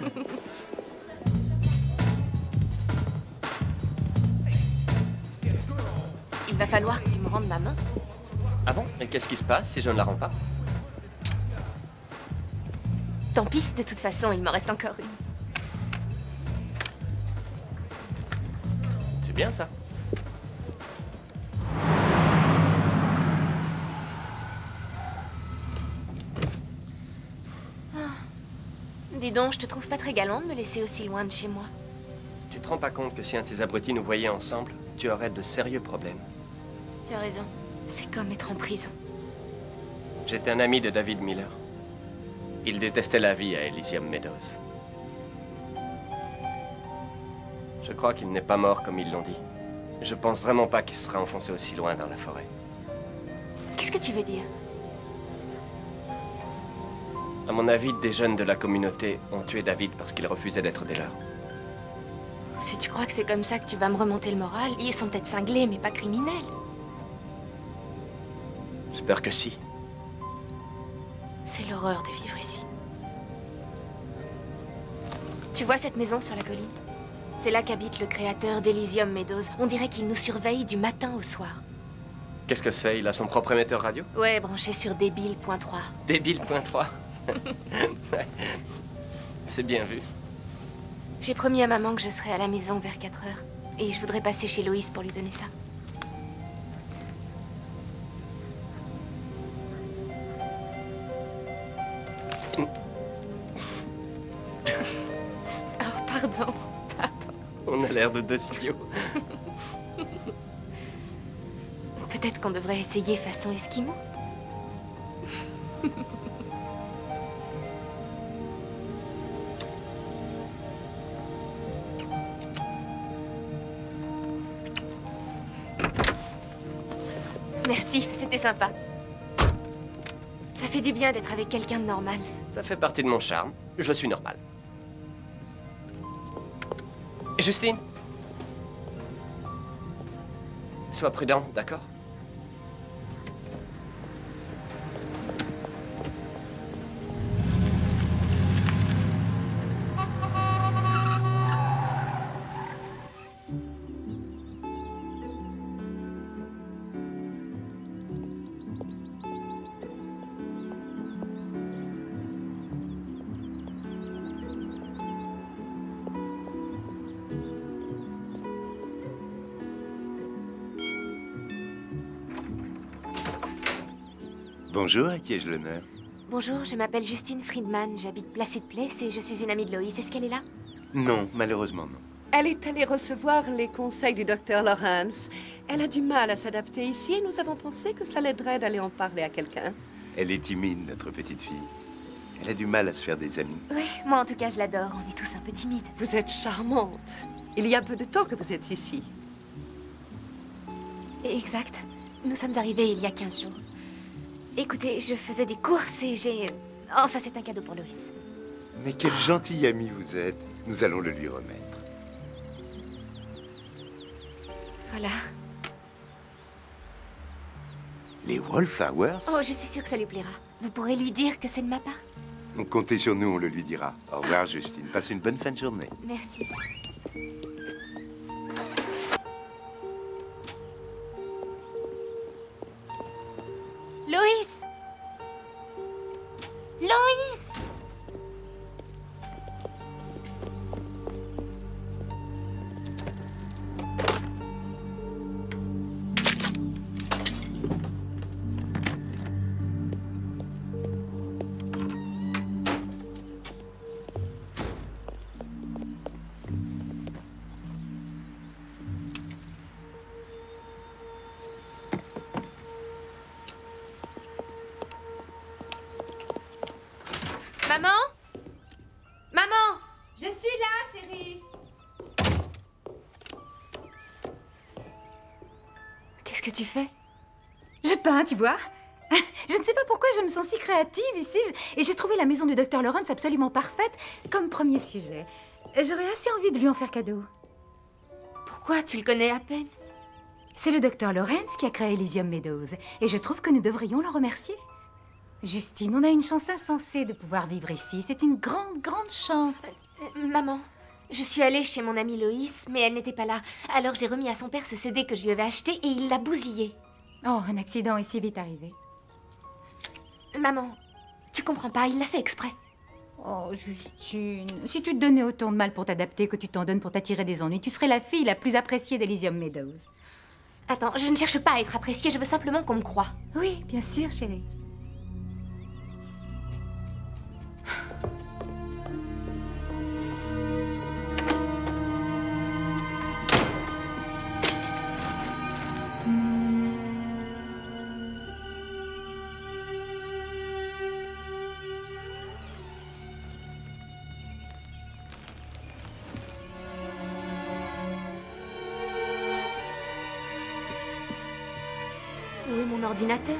J: Il va falloir que tu me rendes ma main.
B: Ah bon? Et qu'est-ce qui se passe si je ne la rends pas?
J: Tant pis, de toute façon, il m'en reste encore une.
B: bien, ça.
J: Dis donc, je te trouve pas très galant de me laisser aussi loin de chez moi.
B: Tu te rends pas compte que si un de ces abrutis nous voyait ensemble, tu aurais de sérieux problèmes.
J: Tu as raison. C'est comme être en prison.
B: J'étais un ami de David Miller. Il détestait la vie à Elysium Meadows. Je crois qu'il n'est pas mort comme ils l'ont dit. Je pense vraiment pas qu'il sera enfoncé aussi loin dans la forêt.
J: Qu'est-ce que tu veux dire?
B: À mon avis, des jeunes de la communauté ont tué David parce qu'il refusait d'être des leurs.
J: Si tu crois que c'est comme ça que tu vas me remonter le moral, ils sont peut-être cinglés, mais pas criminels.
B: J'espère que si.
J: C'est l'horreur de vivre ici. Tu vois cette maison sur la colline? C'est là qu'habite le créateur d'Elysium Meadows. On dirait qu'il nous surveille du matin au soir.
B: Qu'est-ce que c'est? Il a son propre émetteur radio?
J: Ouais, branché sur débile.3.
B: Débile.3. C'est bien vu.
J: J'ai promis à maman que je serais à la maison vers 4 heures. Et je voudrais passer chez Loïs pour lui donner ça. Oh, pardon.
B: On a l'air de deux idiots.
J: Peut-être qu'on devrait essayer façon esquimau. Merci, c'était sympa. Ça fait du bien d'être avec quelqu'un de normal.
B: Ça fait partie de mon charme. Je suis normal. Justine? Sois prudent, d'accord?
M: Bonjour, à qui ai-je l'honneur?
J: Bonjour, je m'appelle Justine Friedman, j'habite Placid Place et je suis une amie de Loïs. Est-ce qu'elle est là?
M: Non, malheureusement non.
L: Elle est allée recevoir les conseils du docteur Lawrence. Elle a du mal à s'adapter ici et nous avons pensé que cela l'aiderait d'aller en parler à quelqu'un.
M: Elle est timide, notre petite fille. Elle a du mal à se faire des amis.
J: Oui, moi en tout cas je l'adore, on est tous un peu timides.
L: Vous êtes charmante. Il y a peu de temps que vous êtes ici.
J: Exact. Nous sommes arrivés il y a 15 jours. Écoutez, je faisais des courses et j'ai... Enfin, c'est un cadeau pour Loïs.
M: Mais quel gentil ami vous êtes. Nous allons le lui remettre.
J: Voilà.
M: Les Wallflowers?
J: Oh, je suis sûre que ça lui plaira. Vous pourrez lui dire que c'est de ma part?
M: Comptez sur nous, on le lui dira. Au revoir, Justine. Passez une bonne fin de journée.
J: Merci. Loïs! Loïs! Maman? Maman?
C: Je suis là, chérie.
J: Qu'est-ce que tu fais?
E: Je peins, tu vois. Je ne sais pas pourquoi je me sens si créative ici. Et j'ai trouvé la maison du docteur Lawrence absolument parfaite comme premier sujet. J'aurais assez envie de lui en faire cadeau.
J: Pourquoi? Tu le connais à peine?
E: C'est le docteur Lawrence qui a créé Elysium Meadows. Et je trouve que nous devrions l'en remercier. Justine, on a une chance insensée de pouvoir vivre ici. C'est une grande, grande chance.
J: Maman, je suis allée chez mon amie Loïs, mais elle n'était pas là. Alors j'ai remis à son père ce CD que je lui avais acheté et il l'a bousillé.
E: Oh, un accident est si vite arrivé.
J: Maman, tu comprends pas, il l'a fait exprès.
E: Oh, Justine, si tu te donnais autant de mal pour t'adapter que tu t'en donnes pour t'attirer des ennuis, tu serais la fille la plus appréciée d'Elysium Meadows.
J: Attends, je ne cherche pas à être appréciée, je veux simplement qu'on me croie.
E: Oui, bien sûr, chérie.
J: Où est mon ordinateur?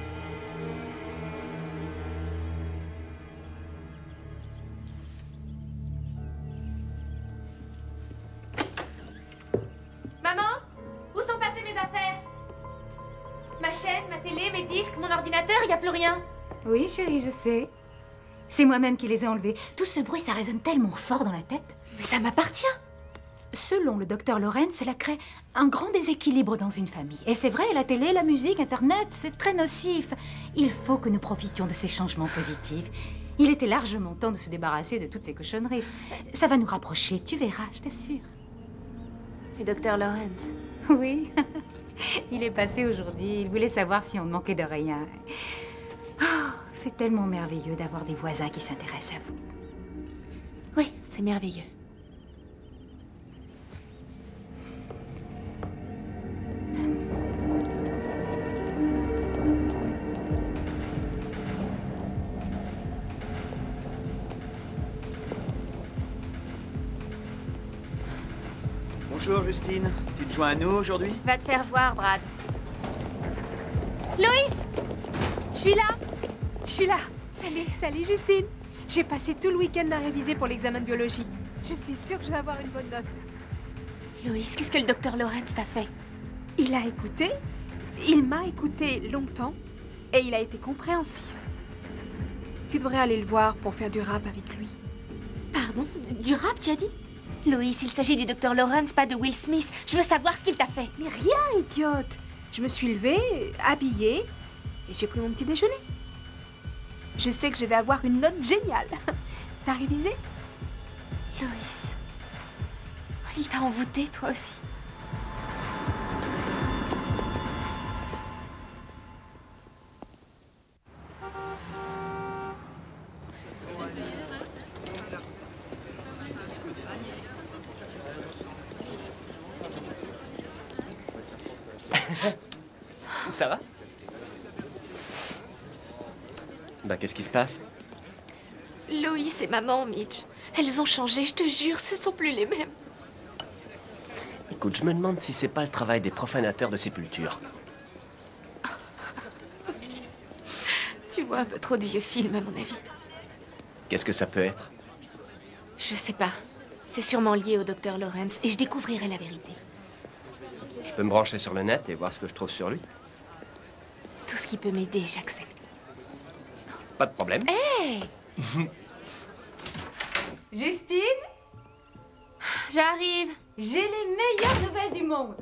J: Maman? Où sont passées mes affaires? Ma chaîne, ma télé, mes disques, mon ordinateur, il n'y a plus rien.
E: Oui, chérie, je sais. C'est moi-même qui les ai enlevés. Tout ce bruit, ça résonne tellement fort dans la tête.
J: Mais ça m'appartient.
E: Selon le docteur Lorenz, cela crée un grand déséquilibre dans une famille. Et c'est vrai, la télé, la musique, Internet, c'est très nocif. Il faut que nous profitions de ces changements positifs. Il était largement temps de se débarrasser de toutes ces cochonneries. Ça va nous rapprocher, tu verras, je t'assure.
J: Le docteur Lorenz?
E: Oui, il est passé aujourd'hui. Il voulait savoir si on ne manquait de rien. Oh, c'est tellement merveilleux d'avoir des voisins qui s'intéressent à vous.
J: Oui, c'est merveilleux.
I: Bonjour Justine, tu te joins à nous aujourd'hui?
J: Va te faire voir, Brad. Loïs!
K: Je suis là. Je suis là. Salut Justine. J'ai passé tout le week-end à réviser pour l'examen de biologie. Je suis sûre que je vais avoir une bonne note.
J: Loïs, qu'est-ce que le docteur Lorenz t'a fait?
K: Il a écouté, il m'a écouté longtemps et il a été compréhensif. Tu devrais aller le voir pour faire du rap avec lui.
J: Pardon? Du rap, tu as dit? Loïs, il s'agit du docteur Lorenz, pas de Will Smith. Je veux savoir ce qu'il t'a fait.
K: Mais rien, idiote. Je me suis levée, habillée et j'ai pris mon petit déjeuner. Je sais que je vais avoir une note géniale. T'as révisé?
J: Loïs, il t'a envoûté, toi aussi.
B: Ça va? Bah, qu'est-ce qui se passe?
J: Loïs et maman, Mitch, elles ont changé, je te jure, ce sont plus les mêmes.
B: Écoute, je me demande si c'est pas le travail des profanateurs de sépultures.
J: Tu vois un peu trop de vieux films, à mon avis.
B: Qu'est-ce que ça peut être?
J: Je sais pas. C'est sûrement lié au docteur Lorenz et je découvrirai la vérité.
B: Je peux me brancher sur le net et voir ce que je trouve sur lui?
J: Tout ce qui peut m'aider, j'accepte.
B: Pas de problème.
J: Hé!
E: Justine?
J: J'arrive.
E: J'ai les meilleures nouvelles du monde.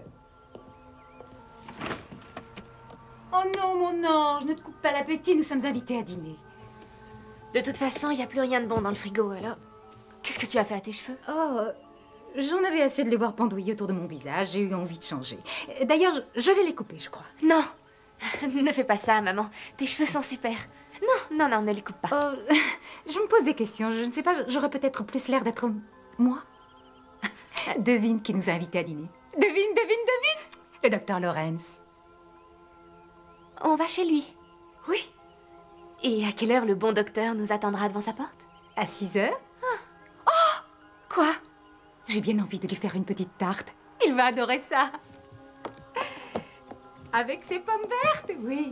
E: Oh non, mon ange, ne te coupe pas l'appétit, nous sommes invités à dîner.
J: De toute façon, il n'y a plus rien de bon dans le frigo, alors... Qu'est-ce que tu as fait à tes cheveux?
E: Oh, j'en avais assez de les voir pendouiller autour de mon visage, j'ai eu envie de changer. D'ailleurs, je vais les couper, je crois.
J: Non, ne fais pas ça, maman. Tes cheveux sont super. Non, ne les coupe pas.
E: Oh, je me pose des questions, je ne sais pas, j'aurais peut-être plus l'air d'être moi. Devine qui nous a invités à dîner. Devine. Le docteur Lorenz.
J: On va chez lui.
E: Oui.
J: Et à quelle heure le bon docteur nous attendra devant sa porte?
E: À 6 heures.
J: Oh! Quoi?
E: J'ai bien envie de lui faire une petite tarte. Il va adorer ça. Avec ses pommes vertes, oui.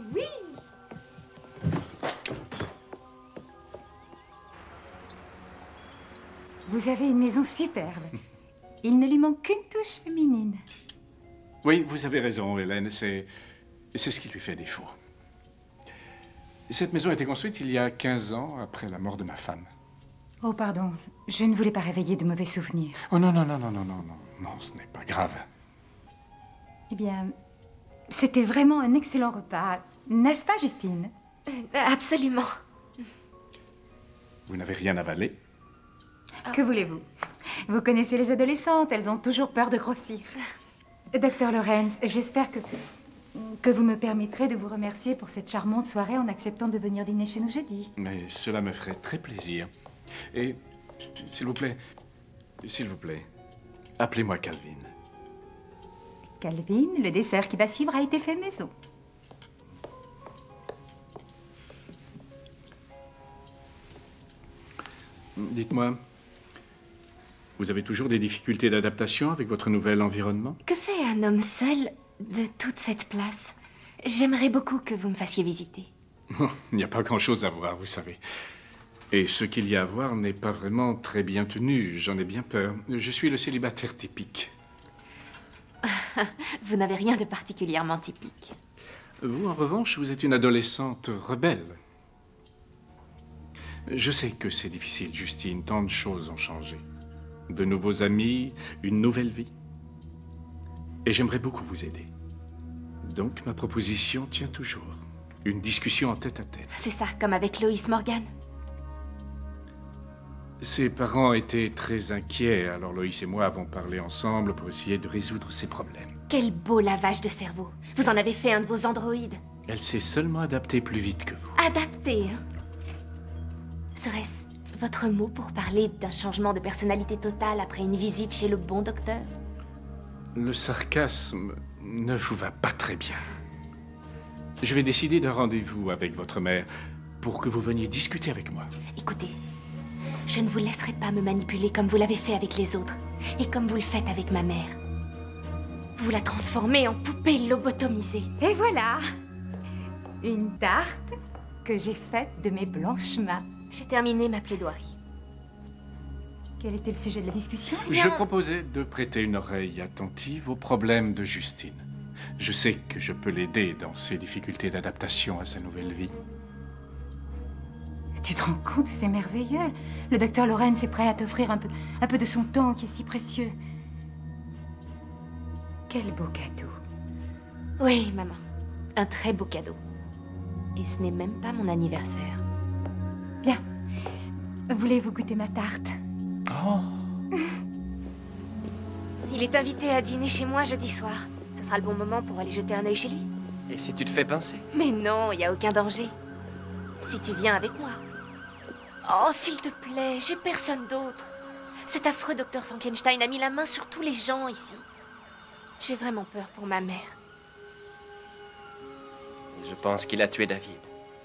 E: Vous avez une maison superbe. Il ne lui manque qu'une touche féminine.
G: Oui, vous avez raison, Hélène. C'est ce qui lui fait défaut. Cette maison a été construite il y a 15 ans, après la mort de ma femme.
E: Oh, pardon. Je ne voulais pas réveiller de mauvais souvenirs.
G: Oh non, ce n'est pas grave.
E: Eh bien, c'était vraiment un excellent repas. N'est-ce pas, Justine?
J: Absolument.
G: Vous n'avez rien avalé?
E: Que voulez-vous? Vous connaissez les adolescentes, elles ont toujours peur de grossir. Docteur Lorenz, j'espère que vous me permettrez de vous remercier pour cette charmante soirée en acceptant de venir dîner chez nous jeudi.
G: Mais cela me ferait très plaisir. Et, s'il vous plaît, appelez-moi Calvin.
E: Calvin, le dessert qui va suivre a été fait maison.
G: Dites-moi, vous avez toujours des difficultés d'adaptation avec votre nouvel environnement?
J: Que fait un homme seul de toute cette place? J'aimerais beaucoup que vous me fassiez visiter.
G: Oh, il n'y a pas grand-chose à voir, vous savez. Et ce qu'il y a à voir n'est pas vraiment très bien tenu. J'en ai bien peur. Je suis le célibataire typique.
J: Vous n'avez rien de particulièrement typique.
G: Vous, en revanche, vous êtes une adolescente rebelle. Je sais que c'est difficile, Justine. Tant de choses ont changé. De nouveaux amis, une nouvelle vie. Et j'aimerais beaucoup vous aider. Donc, ma proposition tient toujours. Une discussion en tête-à-tête.
J: C'est ça, comme avec Lois Morgan.
G: Ses parents étaient très inquiets, alors Lois et moi avons parlé ensemble pour essayer de résoudre ces problèmes.
J: Quel beau lavage de cerveau. Vous en avez fait un de vos androïdes.
G: Elle s'est seulement adaptée plus vite que vous.
J: Adapté, hein? Serait-ce votre mot pour parler d'un changement de personnalité totale après une visite chez le bon docteur?
G: Le sarcasme ne vous va pas très bien. Je vais décider d'un rendez-vous avec votre mère pour que vous veniez discuter avec moi.
J: Écoutez, je ne vous laisserai pas me manipuler comme vous l'avez fait avec les autres et comme vous le faites avec ma mère. Vous la transformez en poupée lobotomisée.
E: Et voilà, une tarte que j'ai faite de mes blanches mains.
J: J'ai terminé ma plaidoirie.
E: Quel était le sujet de la discussion?
G: Je proposais de prêter une oreille attentive aux problèmes de Justine. Je sais que je peux l'aider dans ses difficultés d'adaptation à sa nouvelle vie.
E: Tu te rends compte, c'est merveilleux. Le docteur Lorenz est prêt à t'offrir un peu de son temps qui est si précieux. Quel beau cadeau.
J: Oui, maman. Un très beau cadeau. Et ce n'est même pas mon anniversaire.
E: Bien. Voulez-vous goûter ma tarte?
G: Oh.
J: Il est invité à dîner chez moi jeudi soir. Ce sera le bon moment pour aller jeter un œil chez lui.
B: Et si tu te fais pincer?
J: Mais non, il n'y a aucun danger. Si tu viens avec moi. Oh, s'il te plaît, j'ai personne d'autre. Cet affreux docteur Frankenstein a mis la main sur tous les gens ici. J'ai vraiment peur pour ma mère.
B: Je pense qu'il a tué David.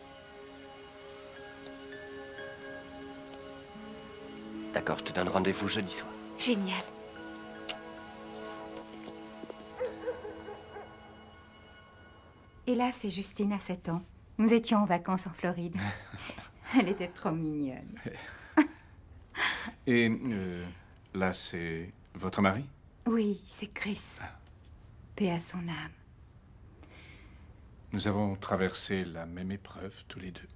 B: D'accord, je te donne rendez-vous jeudi soir.
J: Génial.
E: Et là, c'est Justine à 7 ans. Nous étions en vacances en Floride. Elle était trop mignonne.
G: Et là, c'est votre mari?
E: Oui, c'est Chris. Paix à son âme.
G: Nous avons traversé la même épreuve, tous les deux.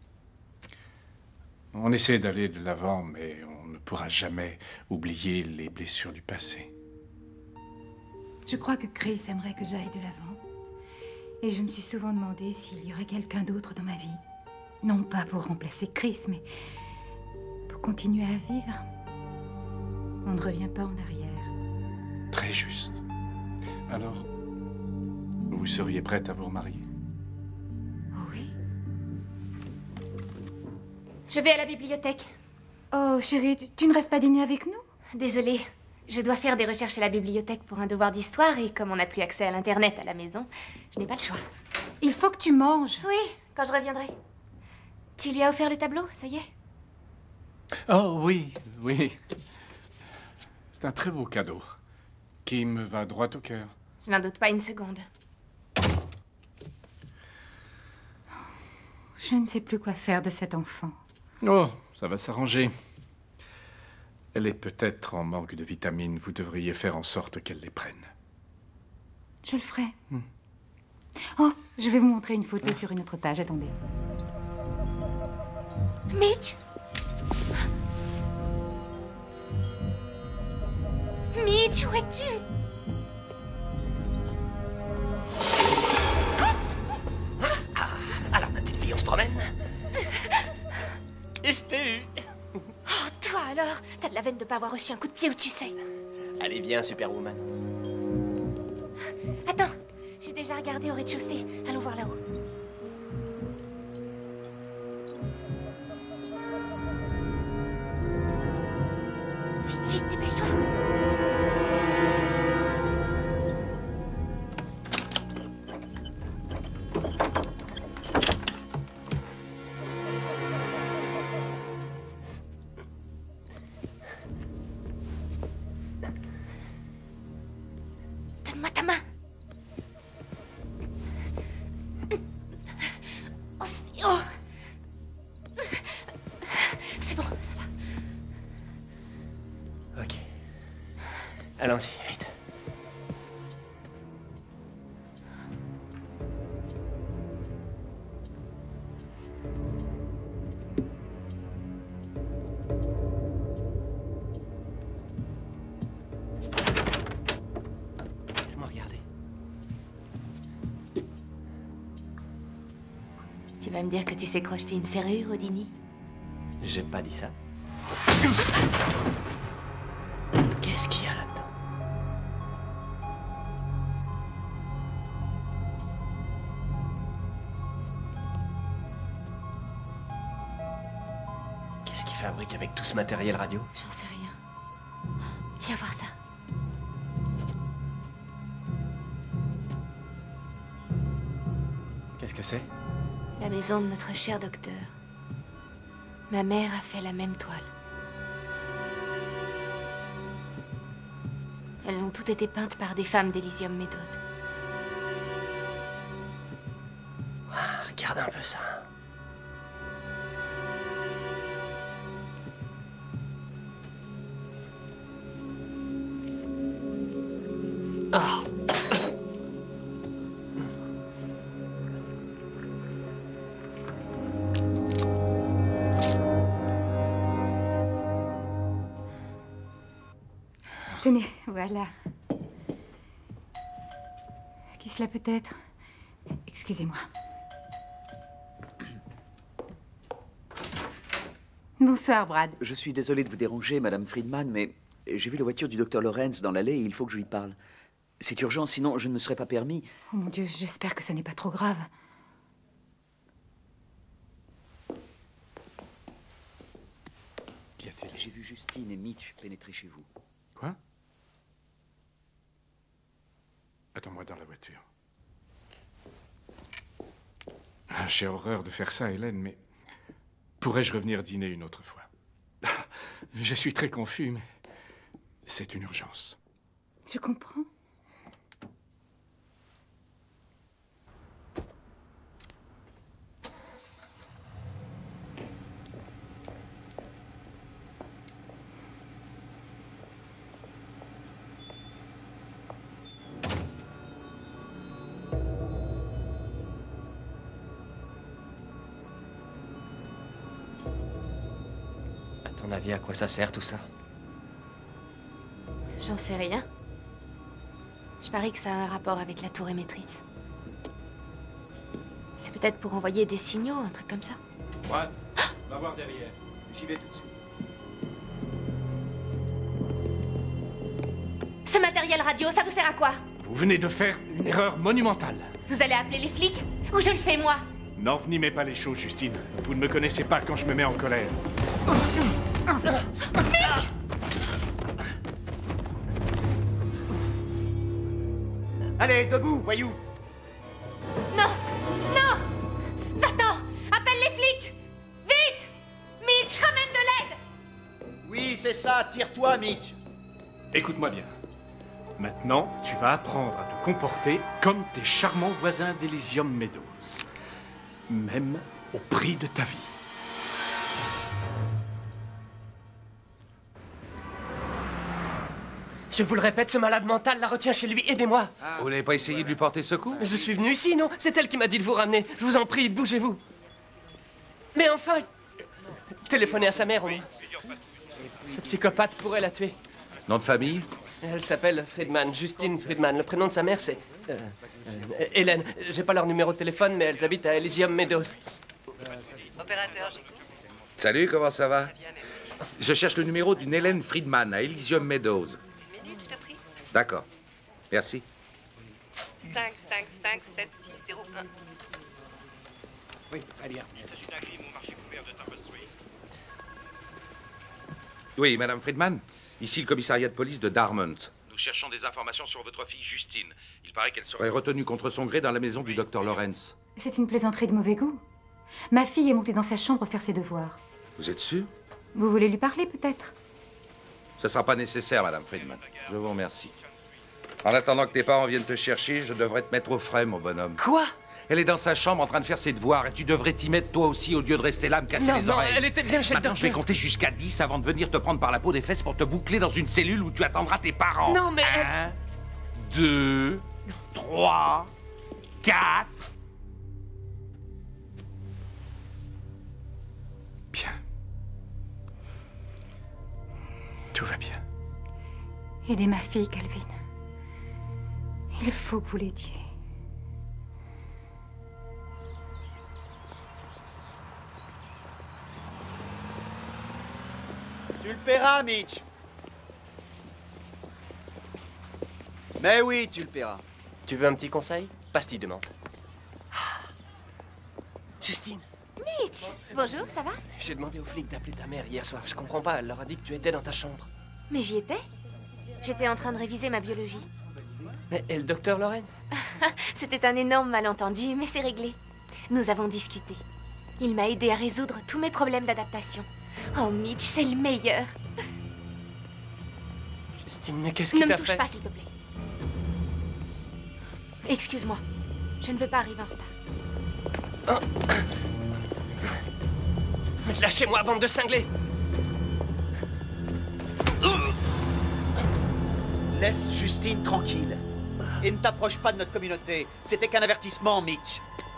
G: On essaie d'aller de l'avant, mais on ne pourra jamais oublier les blessures du passé.
E: Je crois que Chris aimerait que j'aille de l'avant. Et je me suis souvent demandé s'il y aurait quelqu'un d'autre dans ma vie. Non pas pour remplacer Chris, mais pour continuer à vivre. On ne revient pas en arrière.
G: Très juste. Alors, vous seriez prête à vous remarier?
E: Oui.
J: Je vais à la bibliothèque.
E: Oh, chérie, tu ne restes pas dîner avec nous?
J: Désolée. Je dois faire des recherches à la bibliothèque pour un devoir d'histoire et comme on n'a plus accès à l'Internet à la maison, je n'ai pas le choix.
E: Il faut que tu manges.
J: Oui, quand je reviendrai. Tu lui as offert le tableau, ça y est?
G: Oh oui, oui. C'est un très beau cadeau qui me va droit au cœur.
J: Je n'en doute pas une seconde.
E: Je ne sais plus quoi faire de cet enfant.
G: Oh, ça va s'arranger. Elle est peut-être en manque de vitamines. Vous devriez faire en sorte qu'elle les prenne.
E: Je le ferai. Oh, je vais vous montrer une photo sur une autre page. Attendez.
J: Mitch? Mitch, où es-tu?
B: Alors, ma petite fille, on se promène? Et je t'ai eu.
J: Oh, toi alors? T'as de la veine de pas avoir reçu un coup de pied où tu sais.
B: Allez, viens, Superwoman.
J: Attends, j'ai déjà regardé au rez-de-chaussée. Allons voir là-haut. Vite, vite, dépêche-toi. Donne-moi ta main. Oh, c'est... oh. C'est bon, ça va.
B: Ok. Allons-y, vite. Laisse-moi regarder.
J: Tu vas me dire que tu sais crocheter une serrure, Houdini?
B: J'ai pas dit ça. Qu'est-ce qu'il y a là-dedans? Qu'est-ce qu'ils fabriquent avec tout ce matériel radio?
J: J'en sais rien. Viens voir ça.
B: Qu'est-ce que c'est?
J: La maison de notre cher docteur. Ma mère a fait la même toile. Elles ont toutes été peintes par des femmes d'Elysium Meadows.
B: Ah, regarde un peu ça. Ah.
E: Tenez, voilà. Qui cela peut être? Excusez-moi. Bonsoir, Brad.
I: Je suis désolé de vous déranger, Madame Friedman, mais j'ai vu la voiture du docteur Lawrence dans l'allée et il faut que je lui parle. C'est urgent, sinon je ne me serais pas permis.
E: Oh mon Dieu, j'espère que ça n'est pas trop grave.
G: Qu'y a-t-il?
I: J'ai vu Justine et Mitch pénétrer chez vous.
G: Quoi? Attends-moi dans la voiture. Ah, j'ai horreur de faire ça, Hélène, mais pourrais-je revenir dîner une autre fois? Je suis très confus, mais c'est une urgence.
E: Je comprends.
B: À ton avis, à quoi ça sert tout ça?
J: J'en sais rien. Je parie que ça a un rapport avec la tour émettrice. C'est peut-être pour envoyer des signaux, un truc comme ça.
F: Ouais, va voir derrière. J'y vais tout de suite.
J: Ce matériel radio, ça vous sert à quoi?
G: Vous venez de faire une erreur monumentale.
J: Vous allez appeler les flics? Ou je le fais, moi?
G: N'envenimez pas les choses, Justine. Vous ne me connaissez pas quand je me mets en colère.
J: Mitch!
D: Allez, debout, voyou!
J: Non! Non! Va-t'en! Appelle les flics! Vite! Mitch, ramène de l'aide!
D: Oui, c'est ça, tire-toi, Mitch!
G: Écoute-moi bien. Maintenant, tu vas apprendre à te comporter comme tes charmants voisins d'Elysium Meadows. Même au prix de ta vie.
B: Je vous le répète, ce malade mental la retient chez lui. Aidez-moi.
F: Vous n'avez pas essayé de lui porter secours?
B: Je suis venu ici, non? C'est elle qui m'a dit de vous ramener. Je vous en prie, bougez-vous. Mais enfin... Téléphonez à sa mère, au moins. Ce psychopathe pourrait la tuer.
F: Nom de famille?
B: Elle s'appelle Friedman, Justine Friedman. Le prénom de sa mère, c'est... Hélène. J'ai pas leur numéro de téléphone, mais elles habitent à Elysium Meadows.
L: Opérateur, j'écoute.
F: Salut, comment ça va? Je cherche le numéro d'une Hélène Friedman à Elysium Meadows.
L: Une minute, je te prie.
F: D'accord. Merci.
L: 5, 5, 5, 7, 6, 0, 1.
F: Oui, allez.
N: Il s'agit d'un crime au marché couvert de Temple Street.
F: Oui, Madame Friedman, ici le commissariat de police de Darmont. Nous cherchons des informations sur votre fille Justine. Il paraît qu'elle serait retenue contre son gré dans la maison du docteur Lawrence.
E: C'est une plaisanterie de mauvais goût. Ma fille est montée dans sa chambre faire ses devoirs.
F: Vous êtes sûr?
E: Vous voulez lui parler, peut-être?
F: Ce ne sera pas nécessaire, Madame Friedman. Je vous remercie. En attendant que tes parents viennent te chercher, je devrais te mettre au frais, mon bonhomme.
A: Quoi?
F: Elle est dans sa chambre en train de faire ses devoirs et tu devrais t'y mettre toi aussi au lieu de rester là à me casser les oreilles.
A: Elle était bien chez le
F: Maintenant, je vais
A: docteur.
F: compter jusqu'à 10 avant de venir te prendre par la peau des fesses pour te boucler dans une cellule où tu attendras tes parents.
A: Non, mais
F: 1, 2, 3, 4...
G: Bien. Tout va bien.
E: Aidez ma fille, Calvin. Il faut que vous l'aidiez.
I: Tu le paieras, Mitch. Mais oui, tu le paieras.
B: Tu veux un petit conseil? Pastille de menthe.
A: Justine,
J: Mitch! Bonjour, ça va?
B: J'ai demandé aux flics d'appeler ta mère hier soir. Je comprends pas, elle leur a dit que tu étais dans ta chambre.
J: Mais j'y étais. J'étais en train de réviser ma biologie.
B: Mais et le docteur Lawrence?
J: C'était un énorme malentendu, mais c'est réglé. Nous avons discuté. Il m'a aidé à résoudre tous mes problèmes d'adaptation. Oh, Mitch, c'est le meilleur.
B: Justine, mais qu'est-ce qu'il
J: Ne
B: t'a
J: me touche
B: fait?
J: pas, s'il te plaît. Excuse-moi. Je ne veux pas arriver en retard.
B: Lâchez-moi, bande de cinglés!
I: Laisse Justine tranquille. Et ne t'approche pas de notre communauté. C'était qu'un avertissement, Mitch.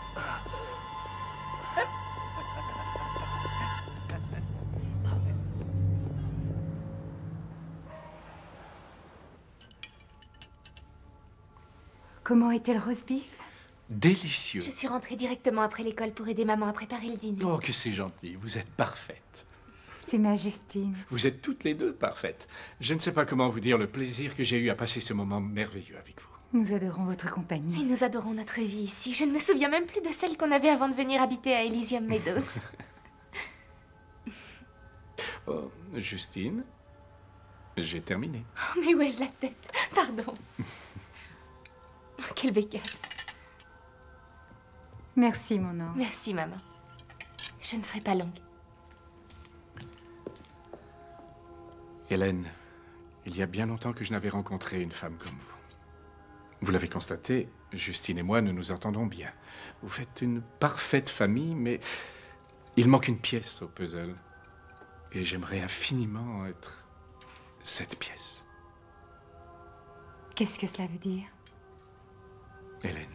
E: Comment était le roast beef?
G: Délicieux.
J: Je suis rentrée directement après l'école pour aider maman à préparer le dîner.
G: Oh, que c'est gentil. Vous êtes parfaite.
E: C'est ma Justine.
G: Vous êtes toutes les deux parfaites. Je ne sais pas comment vous dire le plaisir que j'ai eu à passer ce moment merveilleux avec vous.
E: Nous adorons votre compagnie.
J: Et nous adorons notre vie ici. Je ne me souviens même plus de celle qu'on avait avant de venir habiter à Elysium Meadows.
G: Oh, Justine, j'ai terminé.
J: Oh, mais ouais, je la tête. Pardon. Oh, quelle bécasse.
E: Merci, mon ange.
J: Merci, maman. Je ne serai pas longue.
G: Hélène, il y a bien longtemps que je n'avais rencontré une femme comme vous. Vous l'avez constaté, Justine et moi, nous nous entendons bien. Vous faites une parfaite famille, mais il manque une pièce au puzzle. Et j'aimerais infiniment être cette pièce.
E: Qu'est-ce que cela veut dire?
G: Hélène,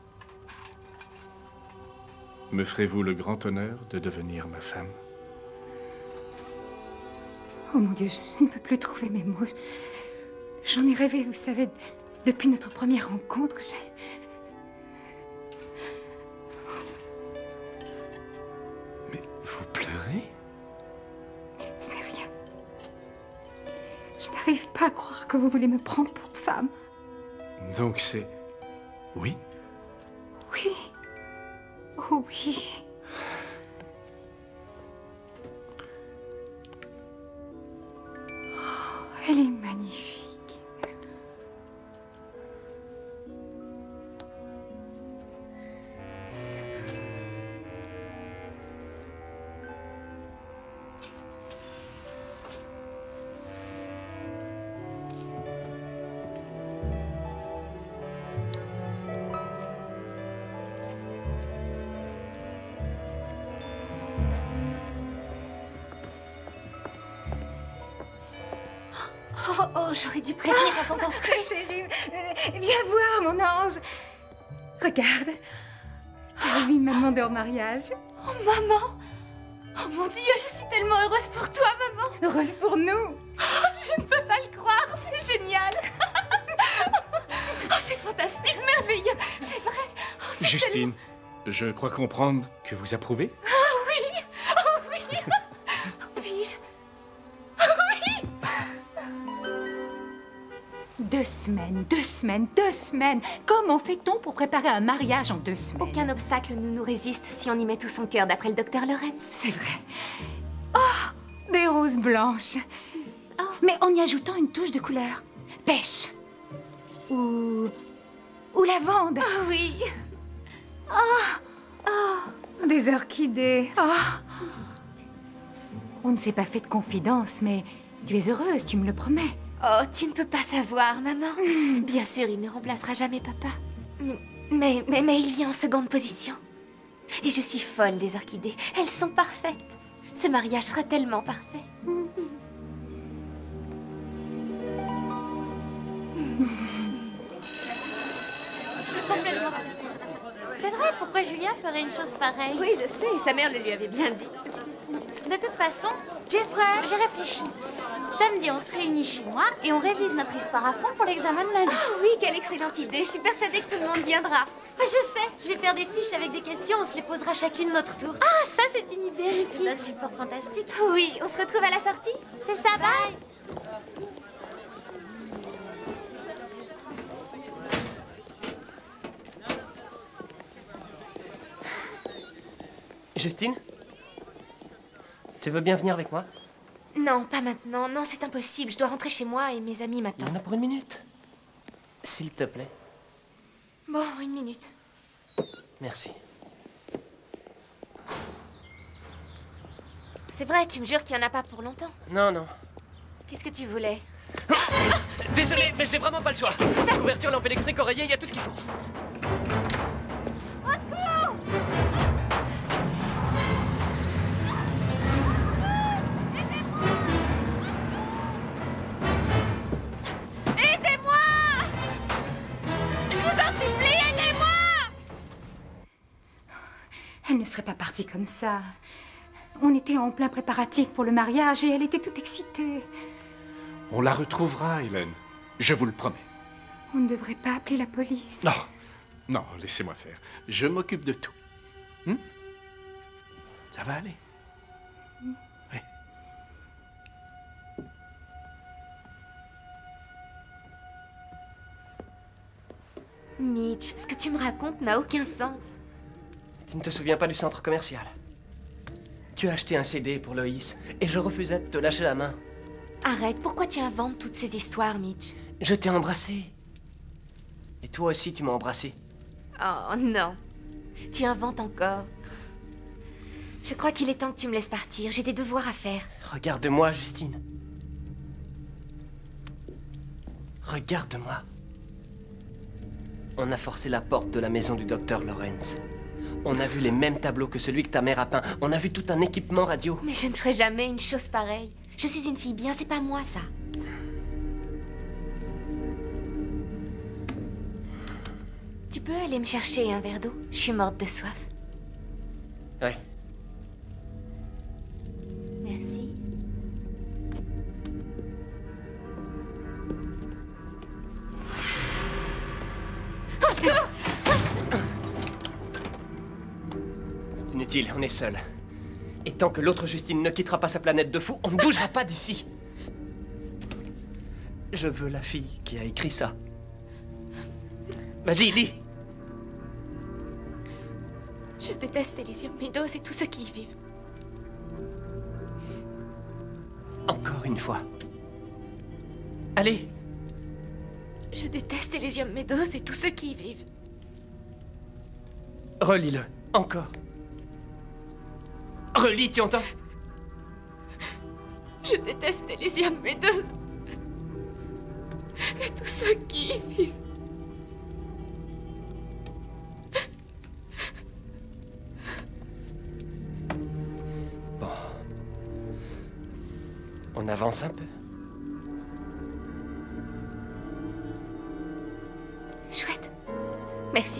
G: me ferez-vous le grand honneur de devenir ma femme?
E: Oh mon Dieu, je ne peux plus trouver mes mots. J'en ai rêvé, vous savez, depuis notre première rencontre.
G: Mais vous pleurez?
E: Ce n'est rien. Je n'arrive pas à croire que vous voulez me prendre pour femme.
G: Donc c'est... Oui?
E: Oui. Oh oui. Oh, elle est magnifique.
J: Oh, j'aurais dû prévenir avant d'entrer.
E: Chérie, viens voir, mon ange. Regarde. Calvin m'a demandé en mariage.
J: Oh, maman! Oh mon Dieu, je suis tellement heureuse pour toi, maman!
E: Heureuse pour nous!
J: Oh, je ne peux pas le croire, c'est génial! Oh, c'est fantastique, merveilleux! C'est vrai! Oh, c'est
G: Justine, je crois comprendre que vous approuvez?
J: tellement... Oh oui! Oh oui!
E: semaines, 2 semaines, 2 semaines. Comment fait-on pour préparer un mariage en 2 semaines?
J: Aucun obstacle ne nous résiste si on y met tout son cœur, d'après le docteur Lorenz.
E: C'est vrai. Oh, des roses blanches. Oh. Mais en y ajoutant une touche de couleur. Pêche. Ou lavande.
J: Oh oui.
E: Oh, des orchidées. Oh. On ne s'est pas fait de confidence, mais tu es heureuse, tu me le promets.
J: Oh, tu ne peux pas savoir, maman. Bien sûr, il ne remplacera jamais papa. Mais il vient en seconde position. Et je suis folle des orchidées. Elles sont parfaites. Ce mariage sera tellement parfait.
C: C'est vrai, pourquoi Julien ferait une chose pareille?
J: Oui, je sais, sa mère le lui avait bien dit.
C: De toute façon, Jeffrey, j'ai réfléchi. Samedi, on se réunit chez moi et on révise notre histoire à fond pour l'examen de lundi.
J: Oh oui, quelle excellente idée. Je suis persuadée que tout le monde viendra.
C: Je sais, je vais faire des fiches avec des questions, on se les posera chacune notre tour. Ah, ça c'est une idée, c'est un support fantastique.
J: Oui, on se retrouve à la sortie.
C: C'est ça, bye.
B: Justine? Tu veux bien venir avec moi?
J: Non, pas maintenant. Non, c'est impossible. Je dois rentrer chez moi et mes amis
B: Il y
J: m'attendent.
B: en a pour 1 minute. S'il te plaît.
J: Bon, 1 minute.
B: Merci.
J: C'est vrai, tu me jures qu'il n'y en a pas pour longtemps.
B: Non, non.
J: Qu'est-ce que tu voulais?
B: Désolé, mais j'ai vraiment pas le choix. Couverture, lampe électrique, oreiller, il y a tout ce qu'il faut.
E: Elle ne serait pas partie comme ça. On était en plein préparatif pour le mariage et elle était toute excitée.
G: On la retrouvera, Hélène. Je vous le promets.
E: On ne devrait pas appeler la police.
G: Non, non, laissez-moi faire. Je m'occupe de tout. Ça va aller. Oui.
J: Mitch, ce que tu me racontes n'a aucun sens.
B: Tu ne te souviens pas du centre commercial? Tu as acheté un CD pour Loïs et je refusais de te lâcher la main.
J: Arrête, pourquoi tu inventes toutes ces histoires, Mitch?
B: Je t'ai embrassé. Et toi aussi, tu m'as embrassé.
J: Oh non, tu inventes encore. Je crois qu'il est temps que tu me laisses partir. J'ai des devoirs à faire.
B: Regarde-moi, Justine. Regarde-moi. On a forcé la porte de la maison du docteur Lorenz. On a vu les mêmes tableaux que celui que ta mère a peint. On a vu tout un équipement radio.
J: Mais je ne ferai jamais une chose pareille. Je suis une fille bien, c'est pas moi, ça. Tu peux aller me chercher un verre d'eau? Je suis morte de soif.
B: Ouais.
J: Merci. Au secours!
B: C'est inutile, on est seuls. Et tant que l'autre Justine ne quittera pas sa planète de fou, on ne bougera pas d'ici. Je veux la fille qui a écrit ça. Vas-y, lis.
J: Je déteste Elysium Meadows et tous ceux qui y vivent.
B: Encore une fois. Allez.
J: Je déteste Elysium Meadows et tous ceux qui y vivent.
B: Relis-le. Encore. Relis, tu entends?
J: Je déteste Elysium Meadows et tous ceux qui y vivent.
B: Bon. On avance un peu.
J: Chouette. Merci.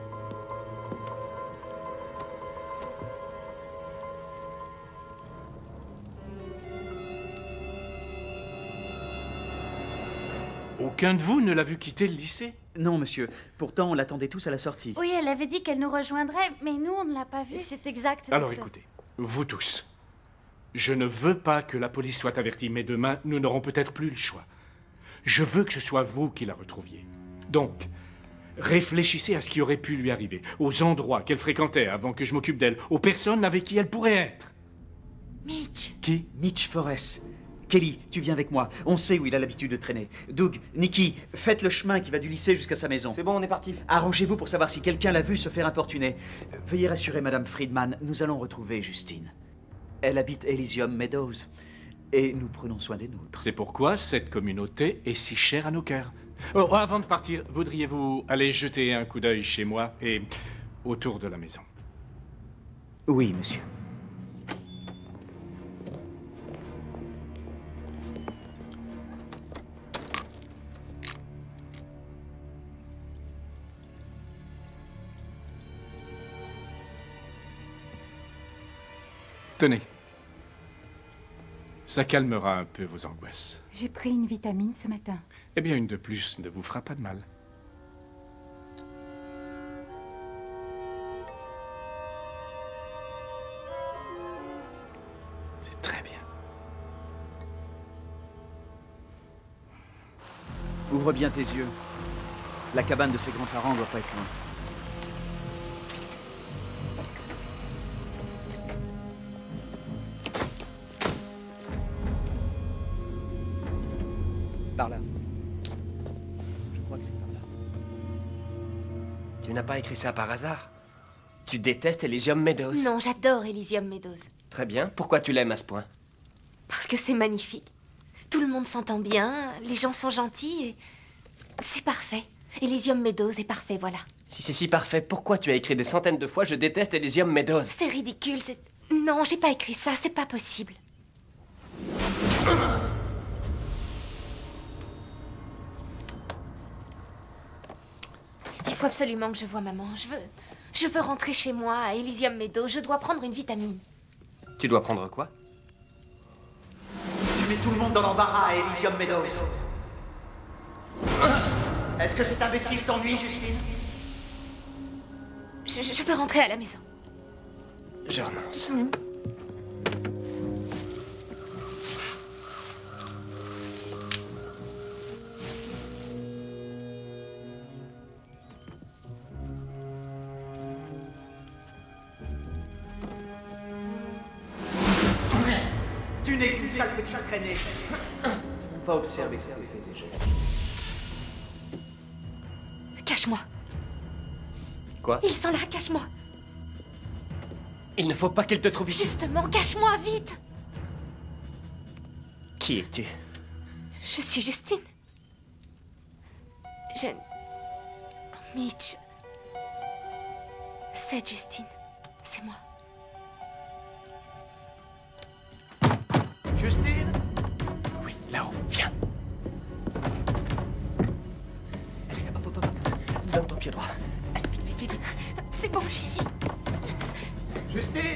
G: Aucun de vous ne l'a vu quitter le lycée?
I: Non, monsieur. Pourtant, on l'attendait tous à la sortie.
C: Oui, elle avait dit qu'elle nous rejoindrait, mais nous, on ne l'a pas vue.
J: C'est exact.
G: Alors
J: docteur.
G: écoutez, vous tous. Je ne veux pas que la police soit avertie, mais demain, nous n'aurons peut-être plus le choix. Je veux que ce soit vous qui la retrouviez. Donc, réfléchissez à ce qui aurait pu lui arriver, aux endroits qu'elle fréquentait avant que je m'occupe d'elle, aux personnes avec qui elle pourrait être.
J: Mitch.
G: Qui?
I: Mitch Forrest. Kelly, tu viens avec moi. On sait où il a l'habitude de traîner. Doug, Nikki, faites le chemin qui va du lycée jusqu'à sa maison.
A: C'est bon, on est parti.
I: Arrangez-vous pour savoir si quelqu'un l'a vu se faire importuner. Veuillez rassurer Madame Friedman, nous allons retrouver Justine. Elle habite Elysium Meadows. Et nous prenons soin des nôtres.
G: C'est pourquoi cette communauté est si chère à nos cœurs. Oh, avant de partir, voudriez-vous aller jeter un coup d'œil chez moi et autour de la maison?
I: Oui, monsieur.
G: Tenez. Ça calmera un peu vos angoisses.
E: J'ai pris une vitamine ce matin.
G: Eh bien, une de plus ne vous fera pas de mal. C'est très bien.
I: Ouvre bien tes yeux. La cabane de ses grands-parents doit pas être loin. Par là. Je crois que c'est par là.
B: Tu n'as pas écrit ça par hasard? Tu détestes Elysium Meadows?
J: Non, j'adore Elysium Meadows.
B: Très bien. Pourquoi tu l'aimes à ce point?
J: Parce que c'est magnifique. Tout le monde s'entend bien, les gens sont gentils et... c'est parfait. Elysium Meadows est parfait, voilà.
B: Si c'est si parfait, pourquoi tu as écrit des centaines de fois « Je déteste Elysium Meadows » ?
J: C'est ridicule, c'est... Non, j'ai pas écrit ça, c'est pas possible. Il faut absolument que je voie maman. Je veux rentrer chez moi à Elysium Meadows. Je dois prendre une vitamine.
B: Tu dois prendre quoi?
I: Tu mets tout le monde dans l'embarras à Elysium Meadows. Est-ce que cet imbécile t'ennuie, Justine?
J: Je veux rentrer à la maison.
B: Je renonce.
I: Tu n'es qu'une sale petite traînée. On va observer tes faits et gestes.
J: Cache-moi.
B: Quoi?
J: Ils sont là, cache-moi.
B: Il ne faut pas qu'il te trouve ici.
J: Justement, cache-moi, vite.
B: Qui es-tu?
J: Je suis Justine. Mitch. C'est Justine. C'est moi.
I: Justine?
B: Oui, là-haut, viens. Allez, hop, hop, hop. Donne ton pied droit. Allez, vite, vite, vite.
J: C'est bon, j'y suis.
I: Justine?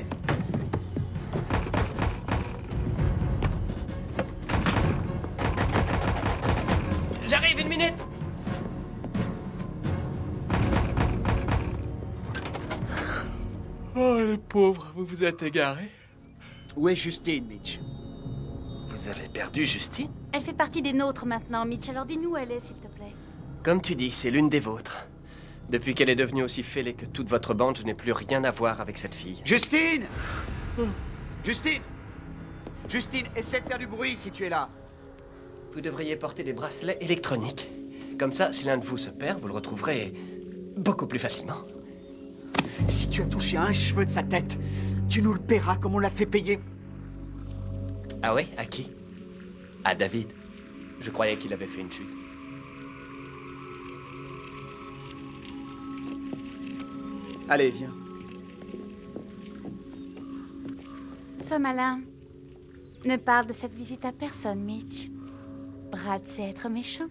B: J'arrive, 1 minute. Oh, le pauvre, vous vous êtes égaré.
I: Où est Justine, Mitch?
B: Vous avez perdu Justine?
C: Elle fait partie des nôtres maintenant, Mitch. Alors dis-nous où elle est, s'il te plaît.
B: Comme tu dis, c'est l'une des vôtres. Depuis qu'elle est devenue aussi fêlée que toute votre bande, je n'ai plus rien à voir avec cette fille.
I: Justine! Justine! Justine, essaie de faire du bruit si tu es là.
B: Vous devriez porter des bracelets électroniques. Comme ça, si l'un de vous se perd, vous le retrouverez beaucoup plus facilement.
I: Si tu as touché un cheveu de sa tête, tu nous le paieras comme on l'a fait payer.
B: Ah ouais? À qui? À David. Je croyais qu'il avait fait une chute.
I: Allez, viens.
C: Sois malin. Ne parle de cette visite à personne, Mitch. Brad sait être méchant.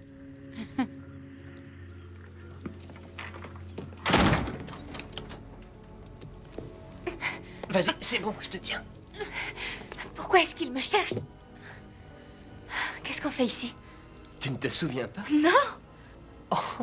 B: Vas-y, c'est bon, je te tiens.
J: Pourquoi est-ce qu'il me cherche? Qu'est-ce qu'on fait ici?
B: Tu ne te souviens pas?
J: Non!
B: Oh.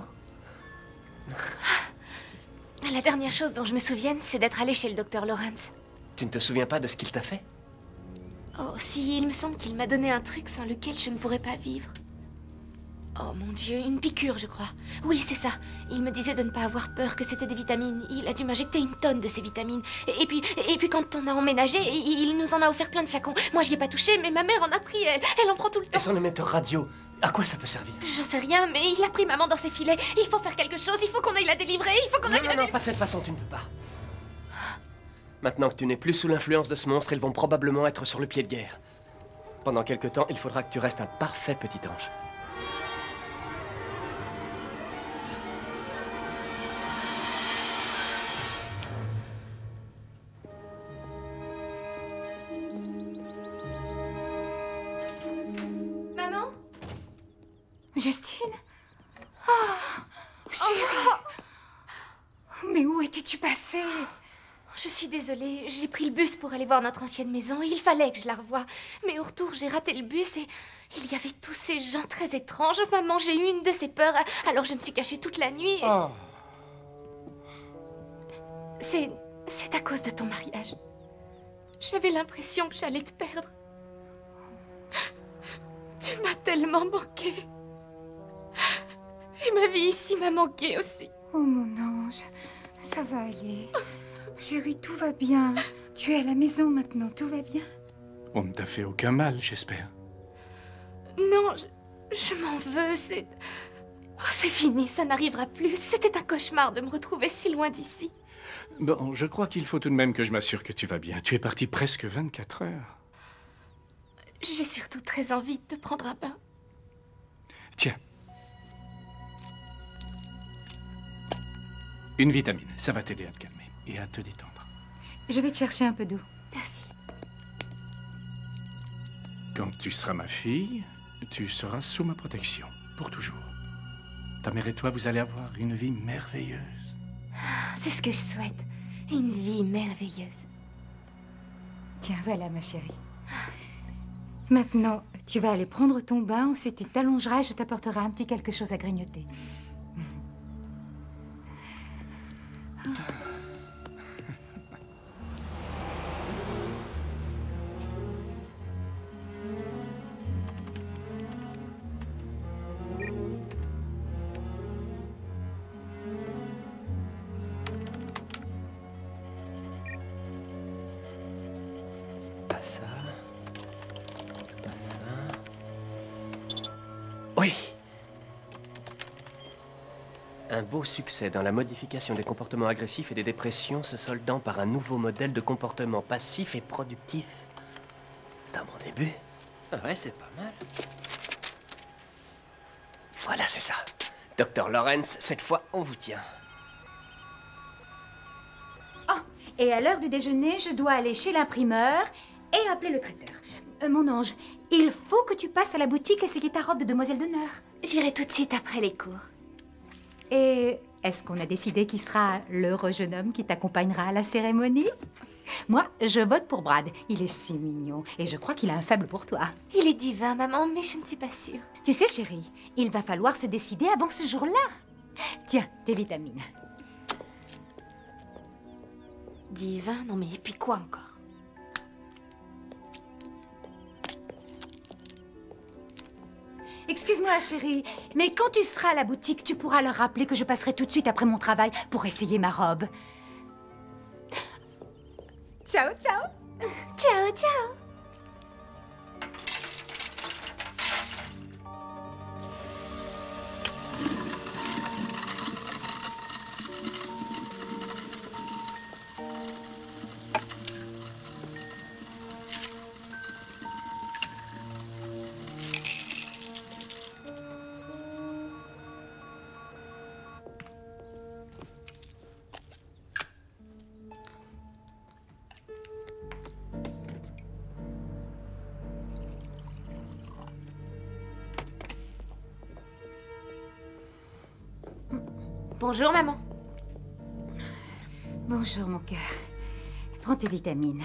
J: La dernière chose dont je me souvienne, c'est d'être allée chez le docteur Lawrence.
B: Tu ne te souviens pas de ce qu'il t'a fait?
J: Oh, si, il me semble qu'il m'a donné un truc sans lequel je ne pourrais pas vivre. Oh mon Dieu, une piqûre, je crois. Oui, c'est ça. Il me disait de ne pas avoir peur, que c'était des vitamines. Il a dû m'injecter une tonne de ces vitamines. Et puis quand on a emménagé, il nous en a offert plein de flacons. Moi, j'y ai pas touché, mais ma mère en a pris. Elle en prend tout le temps.
B: Et son émetteur radio, à quoi ça peut servir?
J: J'en sais rien, mais il a pris maman dans ses filets. Il faut faire quelque chose, il faut qu'on aille la délivrer, il faut qu'on aille
B: Non, pas de cette façon, tu ne peux pas. Maintenant que tu n'es plus sous l'influence de ce monstre, ils vont probablement être sur le pied de guerre. Pendant quelque temps, il faudra que tu restes un parfait petit ange.
J: Maman?
E: Justine? Oh, chérie. Mais où étais-tu passée?
J: Je suis désolée, j'ai pris le bus pour aller voir notre ancienne maison. Il fallait que je la revoie. Mais au retour, j'ai raté le bus et il y avait tous ces gens très étranges. Maman, j'ai eu une de ces peurs, alors je me suis cachée toute la nuit. Et...
B: Oh.
J: C'est à cause de ton mariage. J'avais l'impression que j'allais te perdre. Tu m'as tellement manqué. Et ma vie ici m'a manqué aussi.
E: Oh mon ange, ça va aller. Chérie, tout va bien. Tu es à la maison maintenant, tout va bien.
G: On ne t'a fait aucun mal, j'espère.
J: Non, je m'en veux, c'est... Oh, c'est fini, ça n'arrivera plus. C'était un cauchemar de me retrouver si loin d'ici.
G: Bon, je crois qu'il faut tout de même que je m'assure que tu vas bien. Tu es parti presque 24 heures.
J: J'ai surtout très envie de te prendre un bain.
G: Tiens. Une vitamine, ça va t'aider à te calmer et à te détendre.
E: Je vais te chercher un peu d'eau.
J: Merci.
G: Quand tu seras ma fille, tu seras sous ma protection, pour toujours. Ta mère et toi, vous allez avoir une vie merveilleuse.
J: C'est ce que je souhaite. Une vie merveilleuse.
E: Tiens, voilà, ma chérie. Maintenant, tu vas aller prendre ton bain, ensuite tu t'allongeras et je t'apporterai un petit quelque chose à grignoter.
B: Oui. Un beau succès dans la modification des comportements agressifs et des dépressions se soldant par un nouveau modèle de comportement passif et productif. C'est un bon début. Ah ouais, c'est pas mal. Voilà, c'est ça. Dr. Lawrence, cette fois, on vous tient.
E: Oh, et à l'heure du déjeuner, je dois aller chez l'imprimeur et appeler le traiteur. Mon ange, il faut que tu passes à la boutique essayer ta robe de demoiselle d'honneur.
J: J'irai tout de suite après les cours.
E: Et est-ce qu'on a décidé qui sera l'heureux jeune homme qui t'accompagnera à la cérémonie? Moi, je vote pour Brad. Il est si mignon et je crois qu'il a un faible pour toi.
J: Il est divin, maman, mais je ne suis pas sûre.
E: Tu sais, chérie, il va falloir se décider avant ce jour-là. Tiens, tes vitamines.
J: Divin? Non mais et puis quoi encore?
E: Excuse-moi, chérie, mais quand tu seras à la boutique, tu pourras leur rappeler que je passerai tout de suite après mon travail pour essayer ma robe. Ciao, ciao.
J: Ciao, ciao. Bonjour, maman.
E: Bonjour, mon cœur. Prends tes vitamines.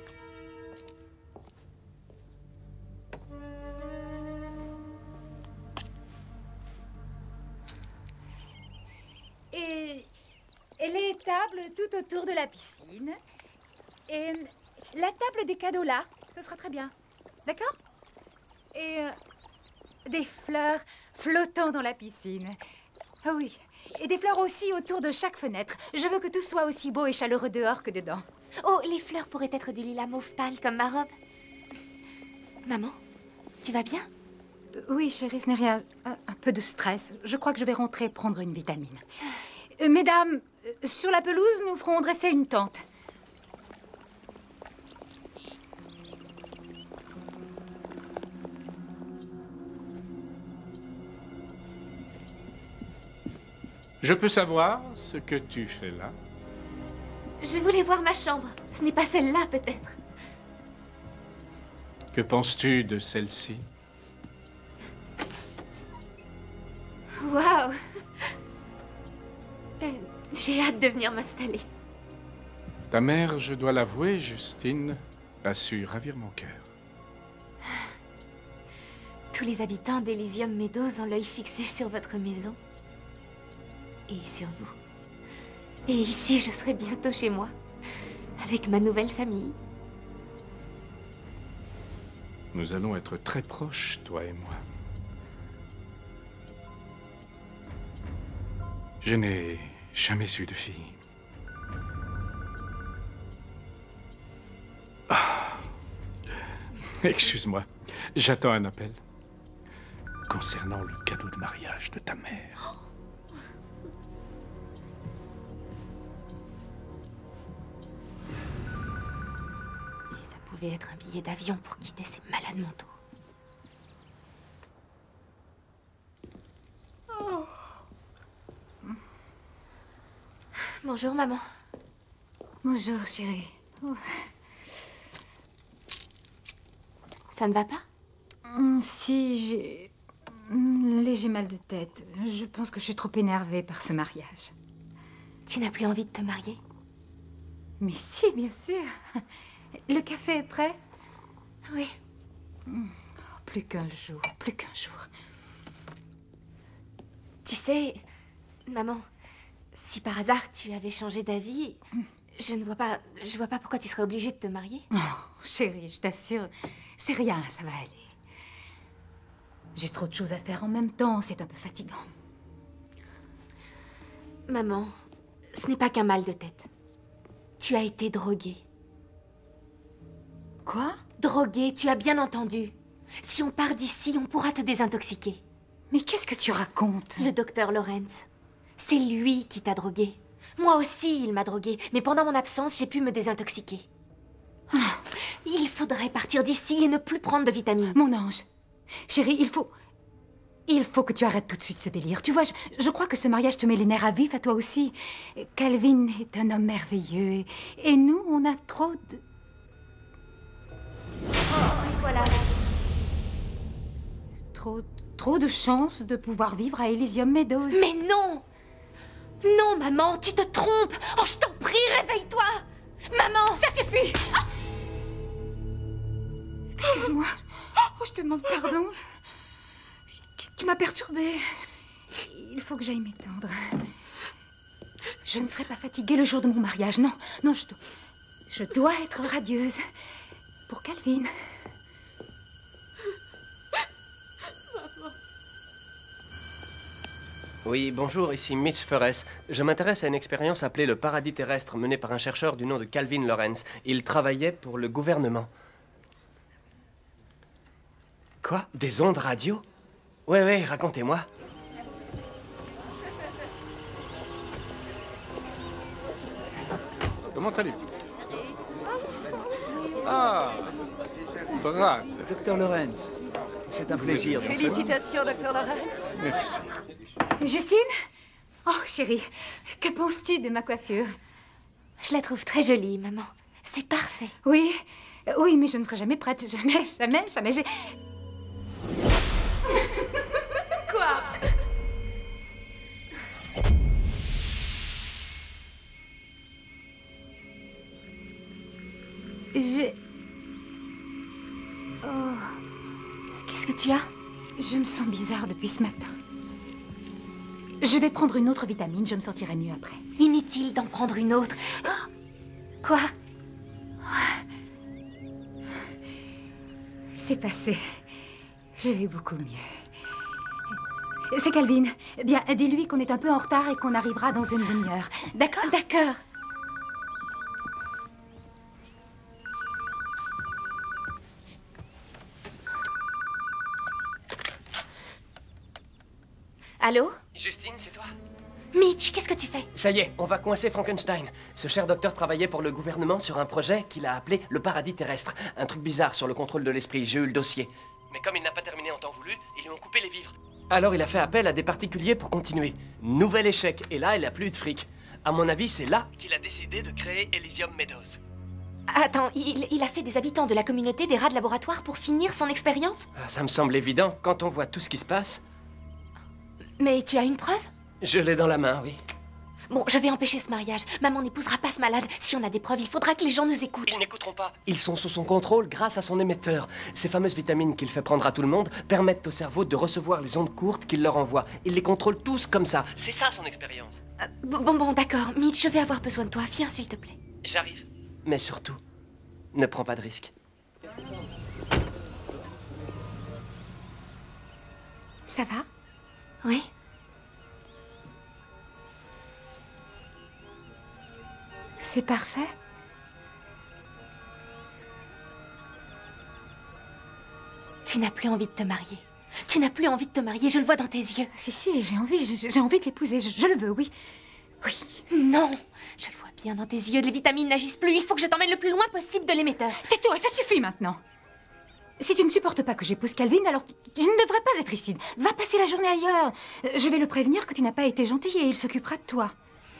E: Et les tables tout autour de la piscine. Et la table des cadeaux là, ce sera très bien. D'accord? Et Des fleurs flottant dans la piscine. Ah oui, et des fleurs aussi autour de chaque fenêtre. Je veux que tout soit aussi beau et chaleureux dehors que dedans.
J: Oh, les fleurs pourraient être du lilas mauve pâle comme ma robe. Maman, tu vas bien?
E: Oui, chérie, ce n'est rien. Un peu de stress. Je crois que je vais rentrer prendre une vitamine. Mesdames, sur la pelouse, nous ferons dresser une tente.
G: Je peux savoir ce que tu fais là?
J: Je voulais voir ma chambre. Ce n'est pas celle-là, peut-être.
G: Que penses-tu de celle-ci?
J: Waouh! J'ai hâte de venir m'installer.
G: Ta mère, je dois l'avouer, Justine, a su ravir mon cœur.
J: Tous les habitants d'Elysium Meadows ont l'œil fixé sur votre maison. Et sur vous. Et ici, je serai bientôt chez moi, avec ma nouvelle famille.
G: Nous allons être très proches, toi et moi. Je n'ai jamais eu de fille. Ah. Excuse-moi, j'attends un appel concernant le cadeau de mariage de ta mère.
J: Être un billet d'avion pour quitter ces malades mentaux. Oh. Bonjour, maman.
E: Bonjour, chérie. Oh.
J: Ça ne va pas?
E: Si, j'ai un léger mal de tête. Je pense que je suis trop énervée par ce mariage.
J: Tu n'as plus envie de te marier?
E: Mais si, bien sûr. Le café est prêt?
J: Oui.
E: Plus qu'un jour, plus qu'un jour.
J: Tu sais, maman, si par hasard tu avais changé d'avis, je vois pas pourquoi tu serais obligée de te marier.
E: Oh, chérie, je t'assure, c'est rien, ça va aller. J'ai trop de choses à faire en même temps, c'est un peu fatigant.
J: Maman, ce n'est pas qu'un mal de tête. Tu as été droguée.
E: Quoi?
J: Droguée, tu as bien entendu. Si on part d'ici, on pourra te désintoxiquer.
E: Mais qu'est-ce que tu racontes?
J: Le docteur Lorenz. C'est lui qui t'a droguée. Moi aussi, il m'a droguée. Mais pendant mon absence, j'ai pu me désintoxiquer. Il faudrait partir d'ici et ne plus prendre de vitamines.
E: Mon ange. Chérie, il faut que tu arrêtes tout de suite ce délire. Tu vois, je crois que ce mariage te met les nerfs à vif, à toi aussi. Calvin est un homme merveilleux. Et nous, on a trop de...
J: Oh, et voilà.
E: Trop de chance de pouvoir vivre à Elysium Meadows.
J: Mais non! Non, maman, tu te trompes! Oh, je t'en prie, réveille-toi! Maman, ça suffit! Ah!
E: Excuse-moi. Oh, je te demande pardon. Tu m'as perturbée. Il faut que j'aille m'étendre. Je ne serai pas fatiguée le jour de mon mariage. Non, non, je dois être radieuse. Pour Calvin.
B: Oui, bonjour, ici Mitch Ferres. Je m'intéresse à une expérience appelée le paradis terrestre, menée par un chercheur du nom de Calvin Lorenz. Il travaillait pour le gouvernement. Quoi? Des ondes radio? Ouais, racontez-moi.
G: Comment allez-vous? Ah, Brad.
I: Docteur Lorenz, c'est un plaisir.
L: Félicitations, Docteur Lorenz.
G: Merci.
E: Justine? Oh, chérie, que penses-tu de ma coiffure?
J: Je la trouve très jolie, maman. C'est parfait.
E: Oui, mais je ne serai jamais prête. Jamais.
J: Quoi?
E: Oh.
J: Qu'est-ce que tu as?
E: Je me sens bizarre depuis ce matin. Je vais prendre une autre vitamine, je me sentirai mieux après.
J: Inutile d'en prendre une autre. Oh. Quoi?
E: C'est passé. Je vais beaucoup mieux. c'est Calvin. Bien, dis-lui qu'on est un peu en retard et qu'on arrivera dans une demi-heure. D'accord?
J: D'accord. Allô?
B: Justine, c'est toi?
J: Mitch, qu'est-ce que tu fais?
B: Ça y est, on va coincer Frankenstein. Ce cher docteur travaillait pour le gouvernement sur un projet qu'il a appelé le paradis terrestre. Un truc bizarre sur le contrôle de l'esprit, j'ai eu le dossier. Mais comme il n'a pas terminé en temps voulu, ils lui ont coupé les vivres. Alors il a fait appel à des particuliers pour continuer. Nouvel échec, et là il a plus de fric. À mon avis, c'est là qu'il a décidé de créer Elysium Meadows.
J: Attends, il a fait des habitants de la communauté des rats de laboratoire pour finir son expérience?
B: Ça me semble évident quand on voit tout ce qui se passe.
J: Mais tu as une preuve?
B: Je l'ai dans la main, oui.
J: Bon, je vais empêcher ce mariage. Maman n'épousera pas ce malade. Si on a des preuves, il faudra que les gens nous écoutent.
B: Ils n'écouteront pas. Ils sont sous son contrôle grâce à son émetteur. Ces fameuses vitamines qu'il fait prendre à tout le monde permettent au cerveau de recevoir les ondes courtes qu'il leur envoie. Il les contrôle tous comme ça. C'est ça son expérience.
J: Bon, d'accord. Mitch, je vais avoir besoin de toi. Viens, s'il te plaît.
B: J'arrive. Mais surtout, ne prends pas de risques.
E: Ça va?
J: Oui.
E: C'est parfait.
J: Tu n'as plus envie de te marier. Tu n'as plus envie de te marier, je le vois dans tes yeux.
E: Si, j'ai envie de l'épouser, je le veux, oui. Oui.
J: Non, je le vois bien dans tes yeux, les vitamines n'agissent plus, il faut que je t'emmène le plus loin possible de l'émetteur.
E: Tais-toi, ça suffit maintenant. Si tu ne supportes pas que j'épouse Calvin, alors tu ne devrais pas être ici. Va passer la journée ailleurs. Je vais le prévenir que tu n'as pas été gentil et il s'occupera de toi.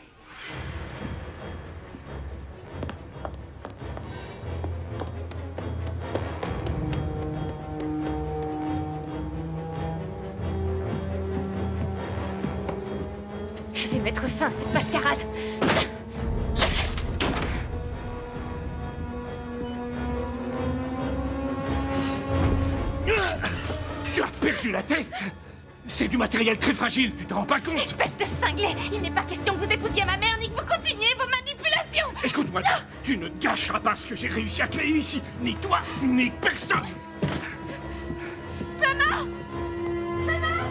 J: Je vais mettre fin à cette mascarade.
O: Tu as perdu la tête! C'est du matériel très fragile, tu t'en rends pas compte?
J: Espèce de cinglé! Il n'est pas question que vous épousiez ma mère ni que vous continuiez vos manipulations!
O: Écoute-moi, tu ne gâcheras pas ce que j'ai réussi à créer ici, ni toi, ni personne!
J: Maman! Maman!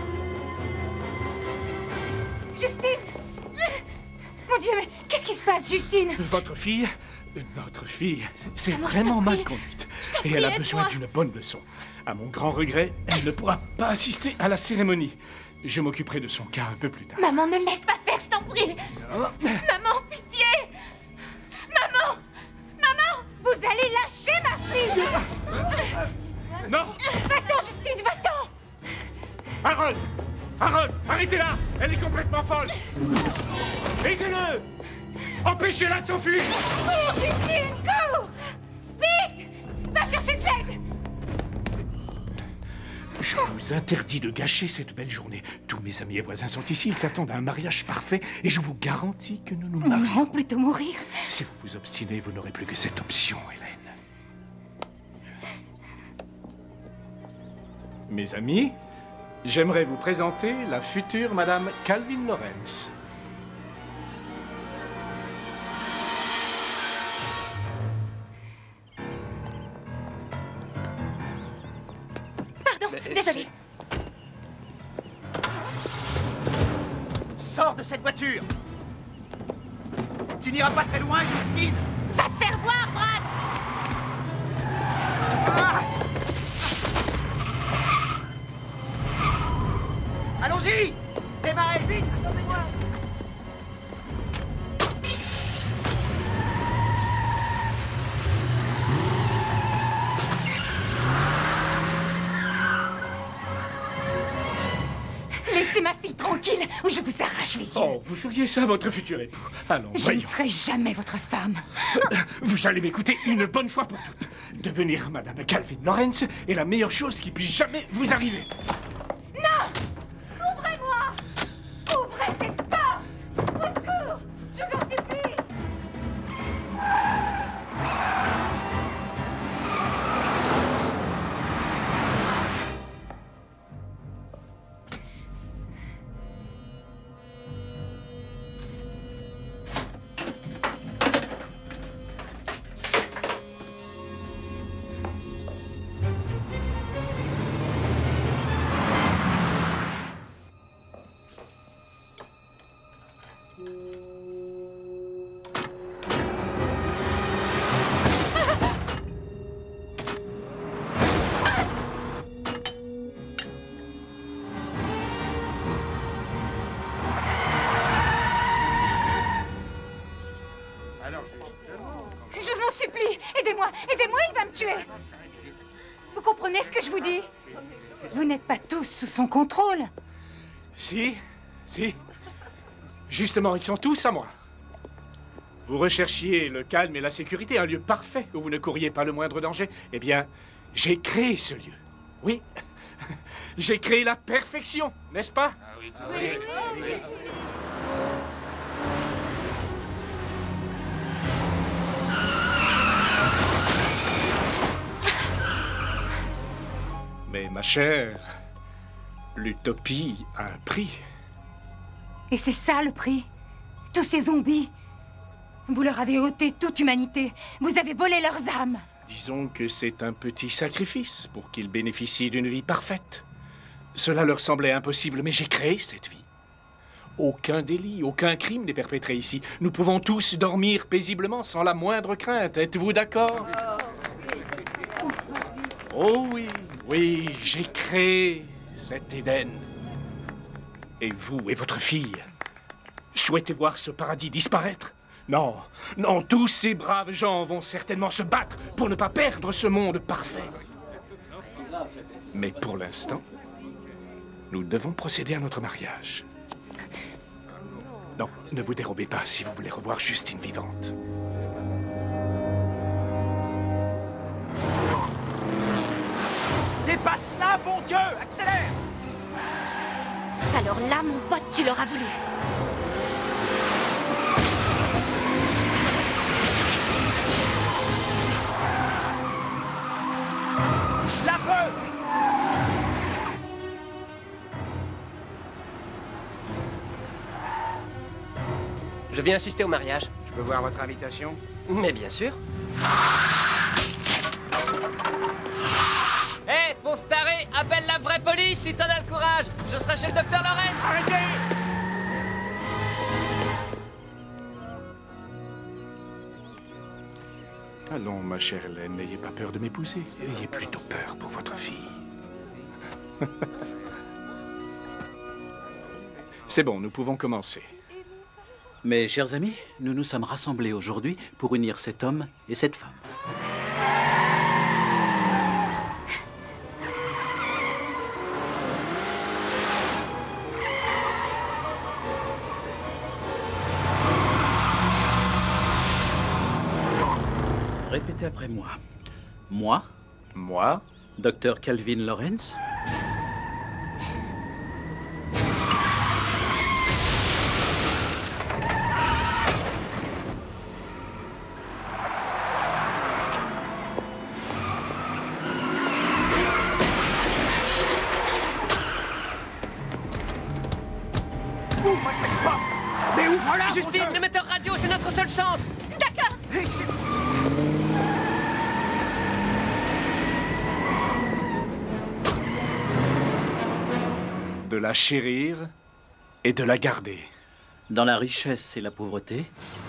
E: Justine! Mon Dieu, mais qu'est-ce qui se passe, Justine?
O: Votre fille, notre fille, c'est vraiment mal conduite. Et elle a besoin d'une bonne leçon. À mon grand regret, elle ne pourra pas assister à la cérémonie. Je m'occuperai de son cas un peu plus tard.
J: Maman, ne laisse pas faire, je t'en prie!
O: Non.
J: Maman, pitié! Maman! Maman!
E: Vous allez lâcher ma fille!
O: Non!
E: Va-t'en, Justine, va-t'en!
O: Harold! Harold, arrêtez-la! Elle est complètement folle! Aidez-le! Empêchez-la de s'enfuir!
E: Cours, Justine, cours! Vite! Va chercher de l'aide!
O: Je vous interdis de gâcher cette belle journée. Tous mes amis et voisins sont ici, ils s'attendent à un mariage parfait et je vous garantis que nous nous marierons.
E: Non, plutôt mourir.
O: Si vous vous obstinez, vous n'aurez plus que cette option, Hélène. Mes amis, j'aimerais vous présenter la future Madame Calvin Lawrence.
J: Désolée.
D: Sors de cette voiture! Tu n'iras pas très loin, Justine!
J: Va te faire voir, Brad!
D: Allons-y! Démarrez vite! Attendez-moi!
E: Laissez ma fille tranquille ou je vous arrache les yeux.
O: Oh, vous feriez ça à votre futur époux. Allons,
E: Je
O: voyons.
E: ne serai jamais votre femme.
O: Vous allez m'écouter une bonne fois pour toutes. Devenir Madame Calvin Lawrence est la meilleure chose qui puisse jamais vous arriver.
E: Non! Ouvrez-moi! Ouvrez cette porte! Au secours! Je vous en supplie! Aidez-moi, il va me tuer. Vous comprenez ce que je vous dis? Vous n'êtes pas tous sous son contrôle.
O: Si. Justement, ils sont tous à moi. Vous recherchiez le calme et la sécurité, un lieu parfait où vous ne courriez pas le moindre danger. Eh bien, j'ai créé ce lieu. Oui. J'ai créé la perfection, n'est-ce pas?
A: Oui.
O: Mais ma chère, l'utopie a un prix.
E: Et c'est ça le prix. Tous ces zombies. Vous leur avez ôté toute humanité. Vous avez volé leurs âmes.
O: Disons que c'est un petit sacrifice pour qu'ils bénéficient d'une vie parfaite. Cela leur semblait impossible, mais j'ai créé cette vie. Aucun délit, aucun crime n'est perpétré ici. Nous pouvons tous dormir paisiblement sans la moindre crainte. Êtes-vous d'accord? Oh oui, j'ai créé cet Éden. Et vous et votre fille, souhaitez voir ce paradis disparaître? Non, tous ces braves gens vont certainement se battre pour ne pas perdre ce monde parfait. Mais pour l'instant, nous devons procéder à notre mariage. Non, ne vous dérobez pas si vous voulez revoir Justine vivante.
D: Dépasse là, bon Dieu! Accélère!
J: Alors là, mon pote, tu l'auras voulu.
D: Slapeux!
B: Je viens assister au mariage.
F: Je peux voir votre invitation?
B: Mais bien sûr. Hé, pauvre taré, appelle la vraie police si t'en as le courage. Je serai chez le docteur Lorenz.
O: Arrêtez! Allons, ma chère Hélène, n'ayez pas peur de m'épouser. Ayez plutôt peur pour votre fille. C'est bon, nous pouvons commencer.
I: Mes chers amis, nous nous sommes rassemblés aujourd'hui pour unir cet homme et cette femme. Répétez après moi.
O: Moi,
I: Dr. Calvin Lorenz.
D: Ouvre cette porte! Mais ouvre-la!
B: Justine, l'émetteur radio, c'est notre seule chance.
C: D'accord.
O: de la chérir et de la garder.
I: Dans la richesse et la pauvreté.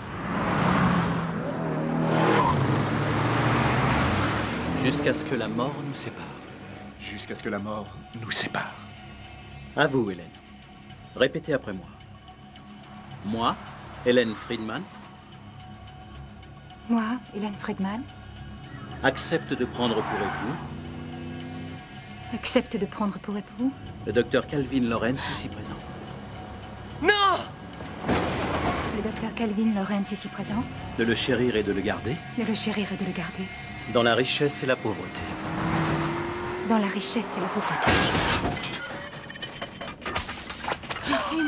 I: Jusqu'à ce que la mort nous sépare.
O: Jusqu'à ce que la mort nous sépare.
I: À vous, Hélène. Répétez après moi. Moi, Hélène Friedman.
E: Moi, Hélène Friedman.
I: Accepte de prendre pour époux.
E: Accepte de prendre pour époux.
I: Le docteur Calvin Lorenz, ici présent.
B: Non!
E: Le docteur Calvin Lorenz, ici présent.
I: De le chérir et de le garder.
E: De le chérir et de le garder.
I: Dans la richesse et la pauvreté.
E: Dans la richesse et la pauvreté. Justine.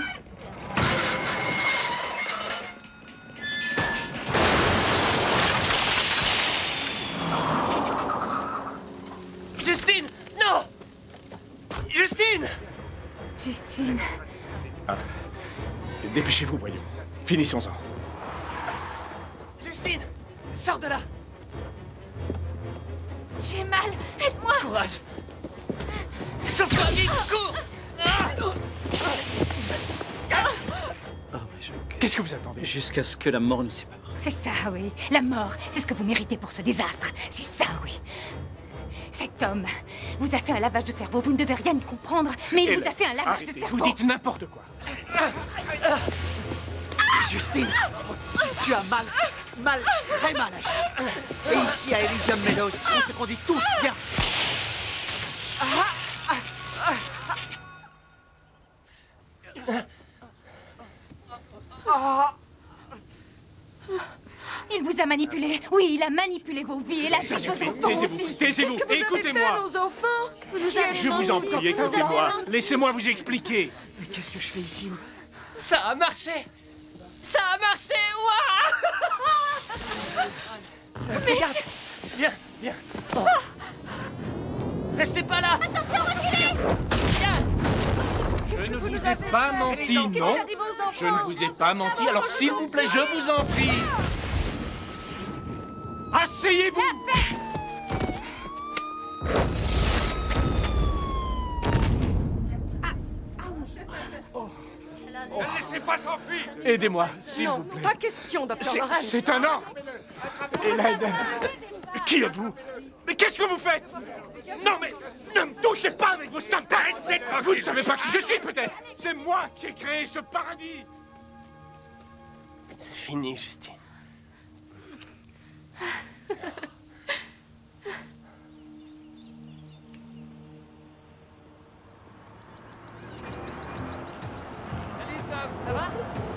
B: Justine! Non! Justine!
E: Justine.
O: Ah. Dépêchez-vous, voyons. Finissons-en.
B: Justine! Sors de là!
C: J'ai mal, aide-moi!
B: Courage! Sauve-toi vite! Cours!
O: Qu'est-ce que vous attendez?
I: Jusqu'à ce que la mort nous sépare.
E: C'est ça, oui. La mort, c'est ce que vous méritez pour ce désastre. C'est ça, oui. Cet homme vous a fait un lavage de cerveau. Vous ne devez rien y comprendre, mais il vous a fait un lavage de cerveau.
O: Vous dites n'importe quoi.
A: Justine, tu as mal.
D: Mal, très mal agi. Et ici, à Elysium Meadows, on se conduit tous bien.
E: Il vous a manipulé. Oui, il a manipulé vos vies et la vie de vos enfants aussi.
O: Taisez-vous, écoutez-moi. Je vous en prie, écoutez-moi. Laissez-moi vous expliquer.
D: Mais qu'est-ce que je fais ici?
B: Ça a marché! Ça a marché! Waouh!
D: Regarde!
B: Viens, viens.
D: Restez pas là!
K: Attention, reculez!
G: Je ne vous ai pas menti, non. Je ne vous ai pas menti, alors s'il vous plaît, je vous en prie.
O: Asseyez-vous!
N: Ne le laissez pas s'enfuir!
O: Aidez-moi, s'il vous plaît.
L: Pas question, Dr. Lawrence.
O: C'est un ordre! Hélène! Qui êtes-vous? Mais qu'est-ce que vous faites? Non mais, ne me touchez pas avec vos synthèses! Vous ne savez pas qui je suis peut-être? C'est moi qui ai créé ce paradis!
B: C'est fini, Justine.
A: Ça va?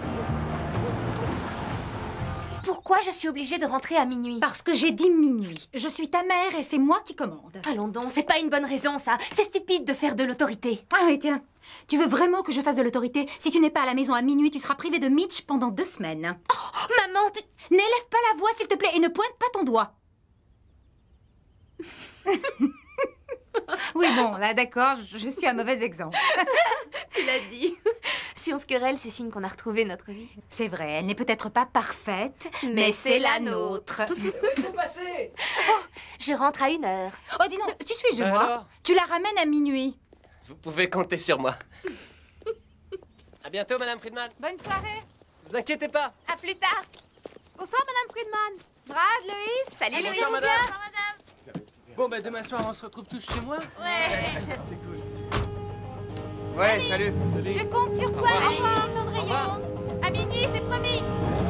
J: Pourquoi je suis obligée de rentrer à minuit?
E: Parce que j'ai dit minuit. Je suis ta mère et c'est moi qui commande.
J: Allons donc, c'est pas une bonne raison, ça. C'est stupide de faire de l'autorité.
E: Ah oui, tiens. Tu veux vraiment que je fasse de l'autorité? Si tu n'es pas à la maison à minuit, tu seras privé de Mitch pendant 2 semaines.
J: Oh, maman, tu...
E: N'élève pas la voix, s'il te plaît, et ne pointe pas ton doigt. Oui, bon, là, d'accord, je suis un mauvais exemple.
J: Tu l'as dit. Si on se querelle, c'est signe qu'on a retrouvé notre vie.
E: C'est vrai, elle n'est peut-être pas parfaite, mais c'est la nôtre.
A: Vous passez?
J: Oh, je rentre à 1h.
E: Oh, dis donc, tu suis chez moi?
B: Alors?
E: Tu la ramènes à minuit.
B: Vous pouvez compter sur moi. À bientôt, Madame Friedman.
E: Bonne soirée.
B: Vous inquiétez pas.
J: À plus tard. Bonsoir, Madame Friedman.
E: Brad, Loïs.
J: Salut, Loïs.
B: Bonsoir, madame.
J: Bonsoir, madame.
B: Bon, ben demain soir, on se retrouve tous chez moi.
J: Ouais.
B: C'est cool.
I: Ouais, salut.
E: Je compte sur toi,
B: Au revoir.
E: Loïs, Cendrillon.
J: À minuit, c'est promis.